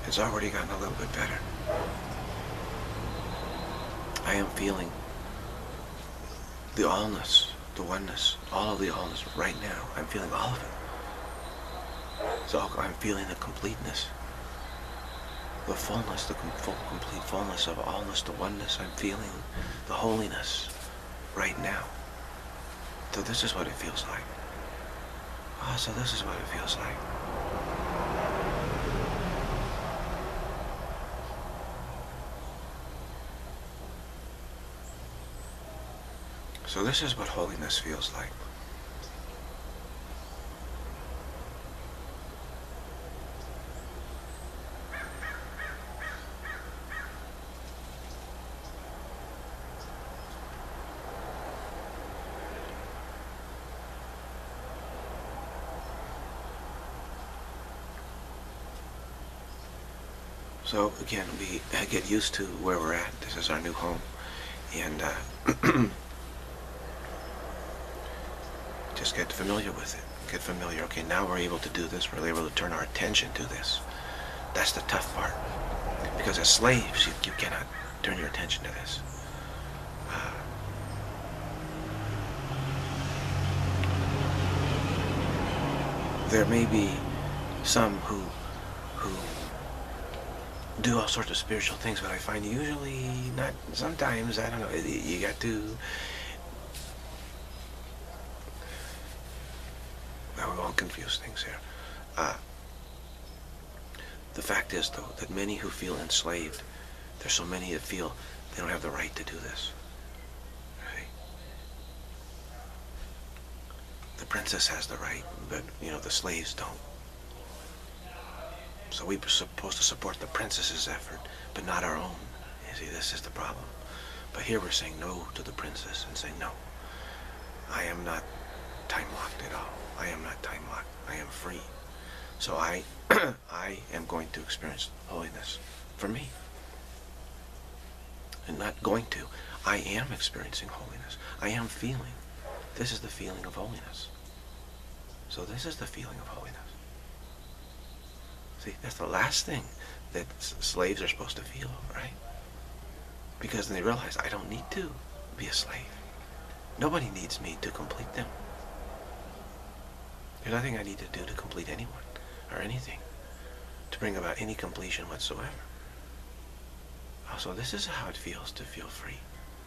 It's already gotten a little bit better. I am feeling the allness, the oneness, all of the allness right now. I'm feeling all of it. So I'm feeling the completeness, the fullness, the com full, complete fullness of allness, the oneness. I'm feeling the holiness right now. So this is what it feels like. Oh, so this is what it feels like. So this is what holiness feels like. So again, we get used to where we're at. This is our new home. And uh, just get familiar with it. Get familiar. Okay, now we're able to do this. We're able to turn our attention to this. That's the tough part. Because as slaves, you, you cannot turn your attention to this. Uh, there may be some who who do all sorts of spiritual things, but I find usually not, sometimes, I don't know, you got to, well, we won't confuse things here. Uh, the fact is, though, that many who feel enslaved, there's so many that feel they don't have the right to do this. Right? The princess has the right, but, you know, the slaves don't. So we're supposed to support the princess's effort, but not our own. You see, this is the problem. But here we're saying no to the princess and saying, no, I am not time-locked at all. I am not time-locked. I am free. So I, I am going to experience holiness for me. And not going to. I am experiencing holiness. I am feeling. This is the feeling of holiness. So this is the feeling of holiness. See, that's the last thing that slaves are supposed to feel, right? Because then they realize, I don't need to be a slave. Nobody needs me to complete them. There's nothing I need to do to complete anyone or anything, to bring about any completion whatsoever. Oh, so this is how it feels to feel free.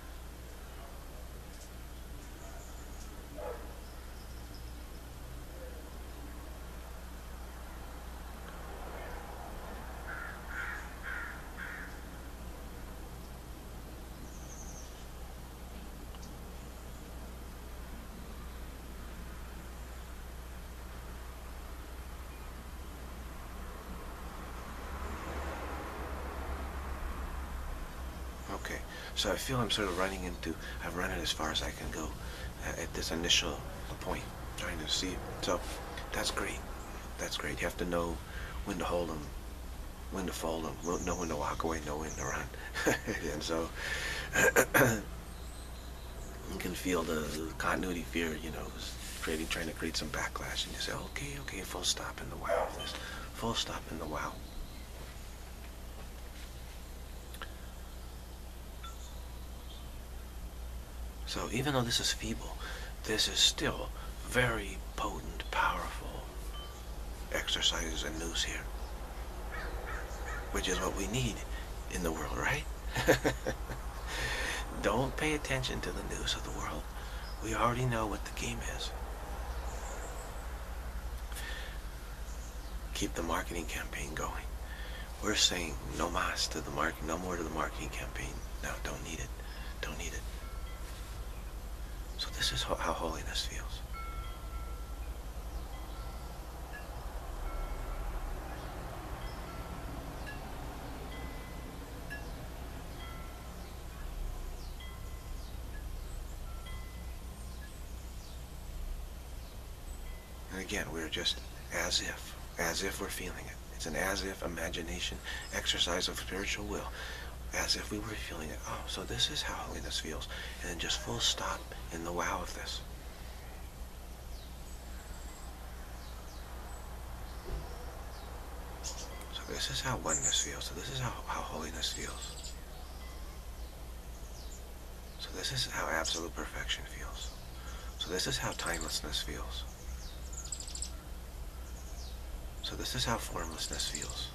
Okay, so I feel I'm sort of running into, I've run it as far as I can go uh, at this initial point, trying to see. So that's great. That's great. You have to know when to hold them, when to fold them, know when to walk away, know when to run. And so you can feel the, the continuity fear, you know, creating, trying to create some backlash, and you say, okay, okay, full stop in the wow of this, full stop in the wow. So even though this is feeble, this is still very potent, powerful exercises and news here, which is what we need in the world, right? Don't pay attention to the news of the world. We already know what the game is. Keep the marketing campaign going. We're saying no mas to the market, no more to the marketing campaign. No, don't need it. Don't need it. So this is how, how holiness feels. And again, we're just as if, as if we're feeling it. It's an as if imagination, exercise of spiritual will, as if we were feeling it. Oh, so this is how holiness feels. And then just full stop in the wow of this. So This is how oneness feels. So this is how, how holiness feels. So this is how absolute perfection feels. So this is how timelessness feels. So this is how formlessness feels.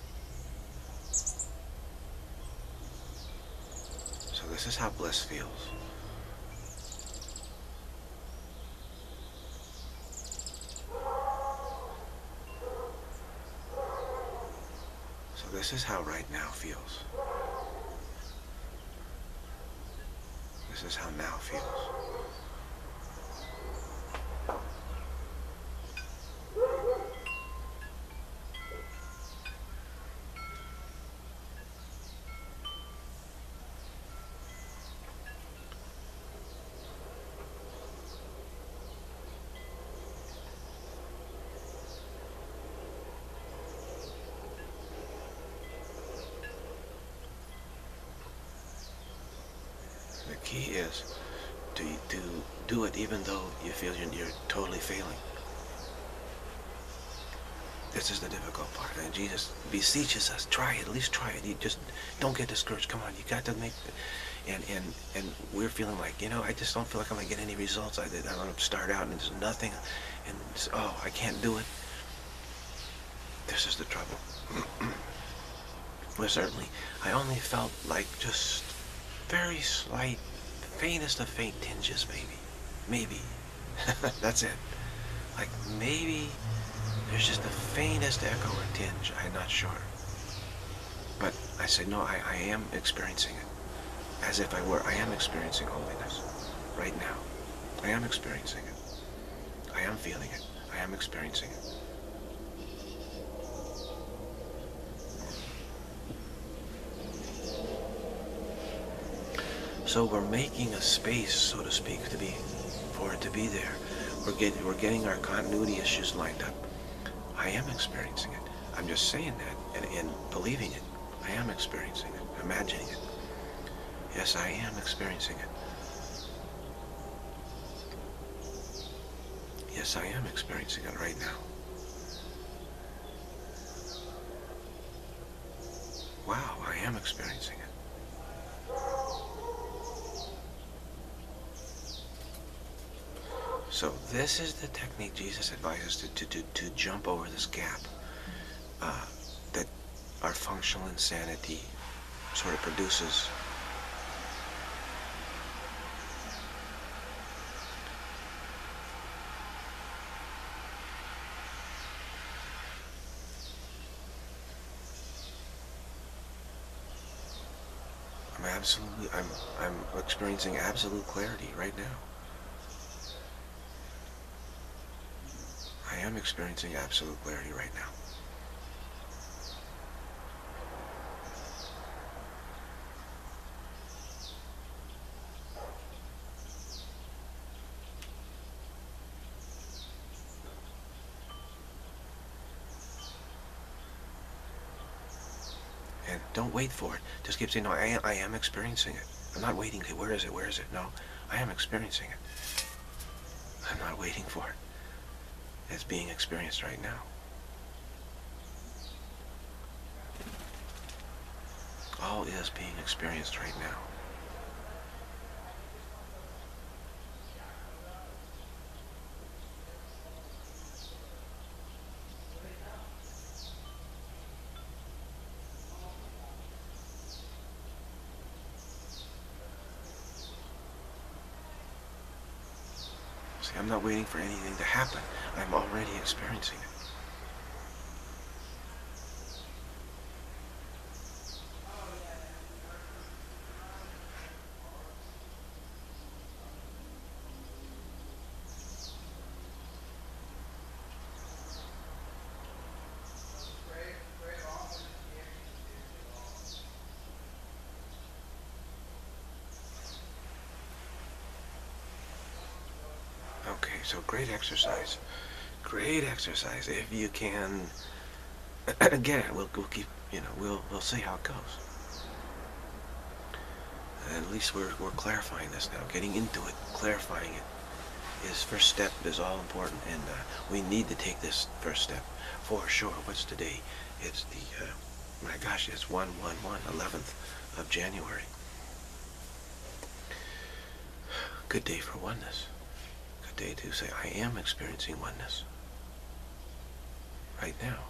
So this is how bliss feels. So this is how right now feels. This is how now feels. The key is to, to do it even though you feel you're, you're totally failing. This is the difficult part. And Jesus beseeches us, try it, at least try it. You just don't get discouraged. Come on, you got to make it. And, and, and we're feeling like, you know, I just don't feel like I'm going to get any results. I, I'm going to start out and there's nothing. And, it's, oh, I can't do it. This is the trouble. Well, certainly, I only felt like just very slight, faintest of faint tinges, maybe. Maybe. That's it. Like, maybe there's just the faintest echo or tinge. I'm not sure. But I said, no, I, I am experiencing it. As if I were. I am experiencing holiness. Right now. I am experiencing it. I am feeling it. I am experiencing it. So we're making a space, so to speak, to be, for it to be there. We're getting, we're getting our continuity issues lined up. I am experiencing it. I'm just saying that and, and believing it. I am experiencing it, imagining it. Yes, I am experiencing it. Yes, I am experiencing it right now. Wow, I am experiencing it. So this is the technique Jesus advises to, to, to, to jump over this gap uh, that our functional insanity sort of produces. I'm absolutely, I'm, I'm experiencing absolute clarity right now. I am experiencing absolute clarity right now. And don't wait for it. Just keep saying, no, I am, I am experiencing it. I'm not waiting. Okay, where is it? Where is it? No, I am experiencing it. I'm not waiting for it. It's being experienced right now. All is being experienced right now. See, I'm not waiting for anything to happen. I'm already experiencing it. Okay, so great exercise. Great exercise. If you can, again, we'll, we'll keep, you know, we'll, we'll see how it goes. And at least we're, we're clarifying this now, getting into it, clarifying it. Is first step is all important, and uh, we need to take this first step for sure. What's today? It's the uh, My gosh, it's one one one, eleventh of January. Good day for oneness. Good day to say, I am experiencing oneness right now.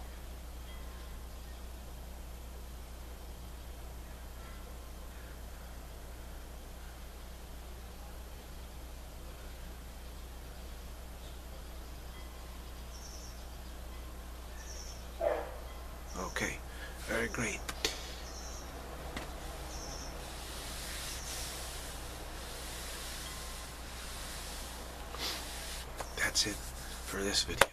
Okay, very great. That's it for this video.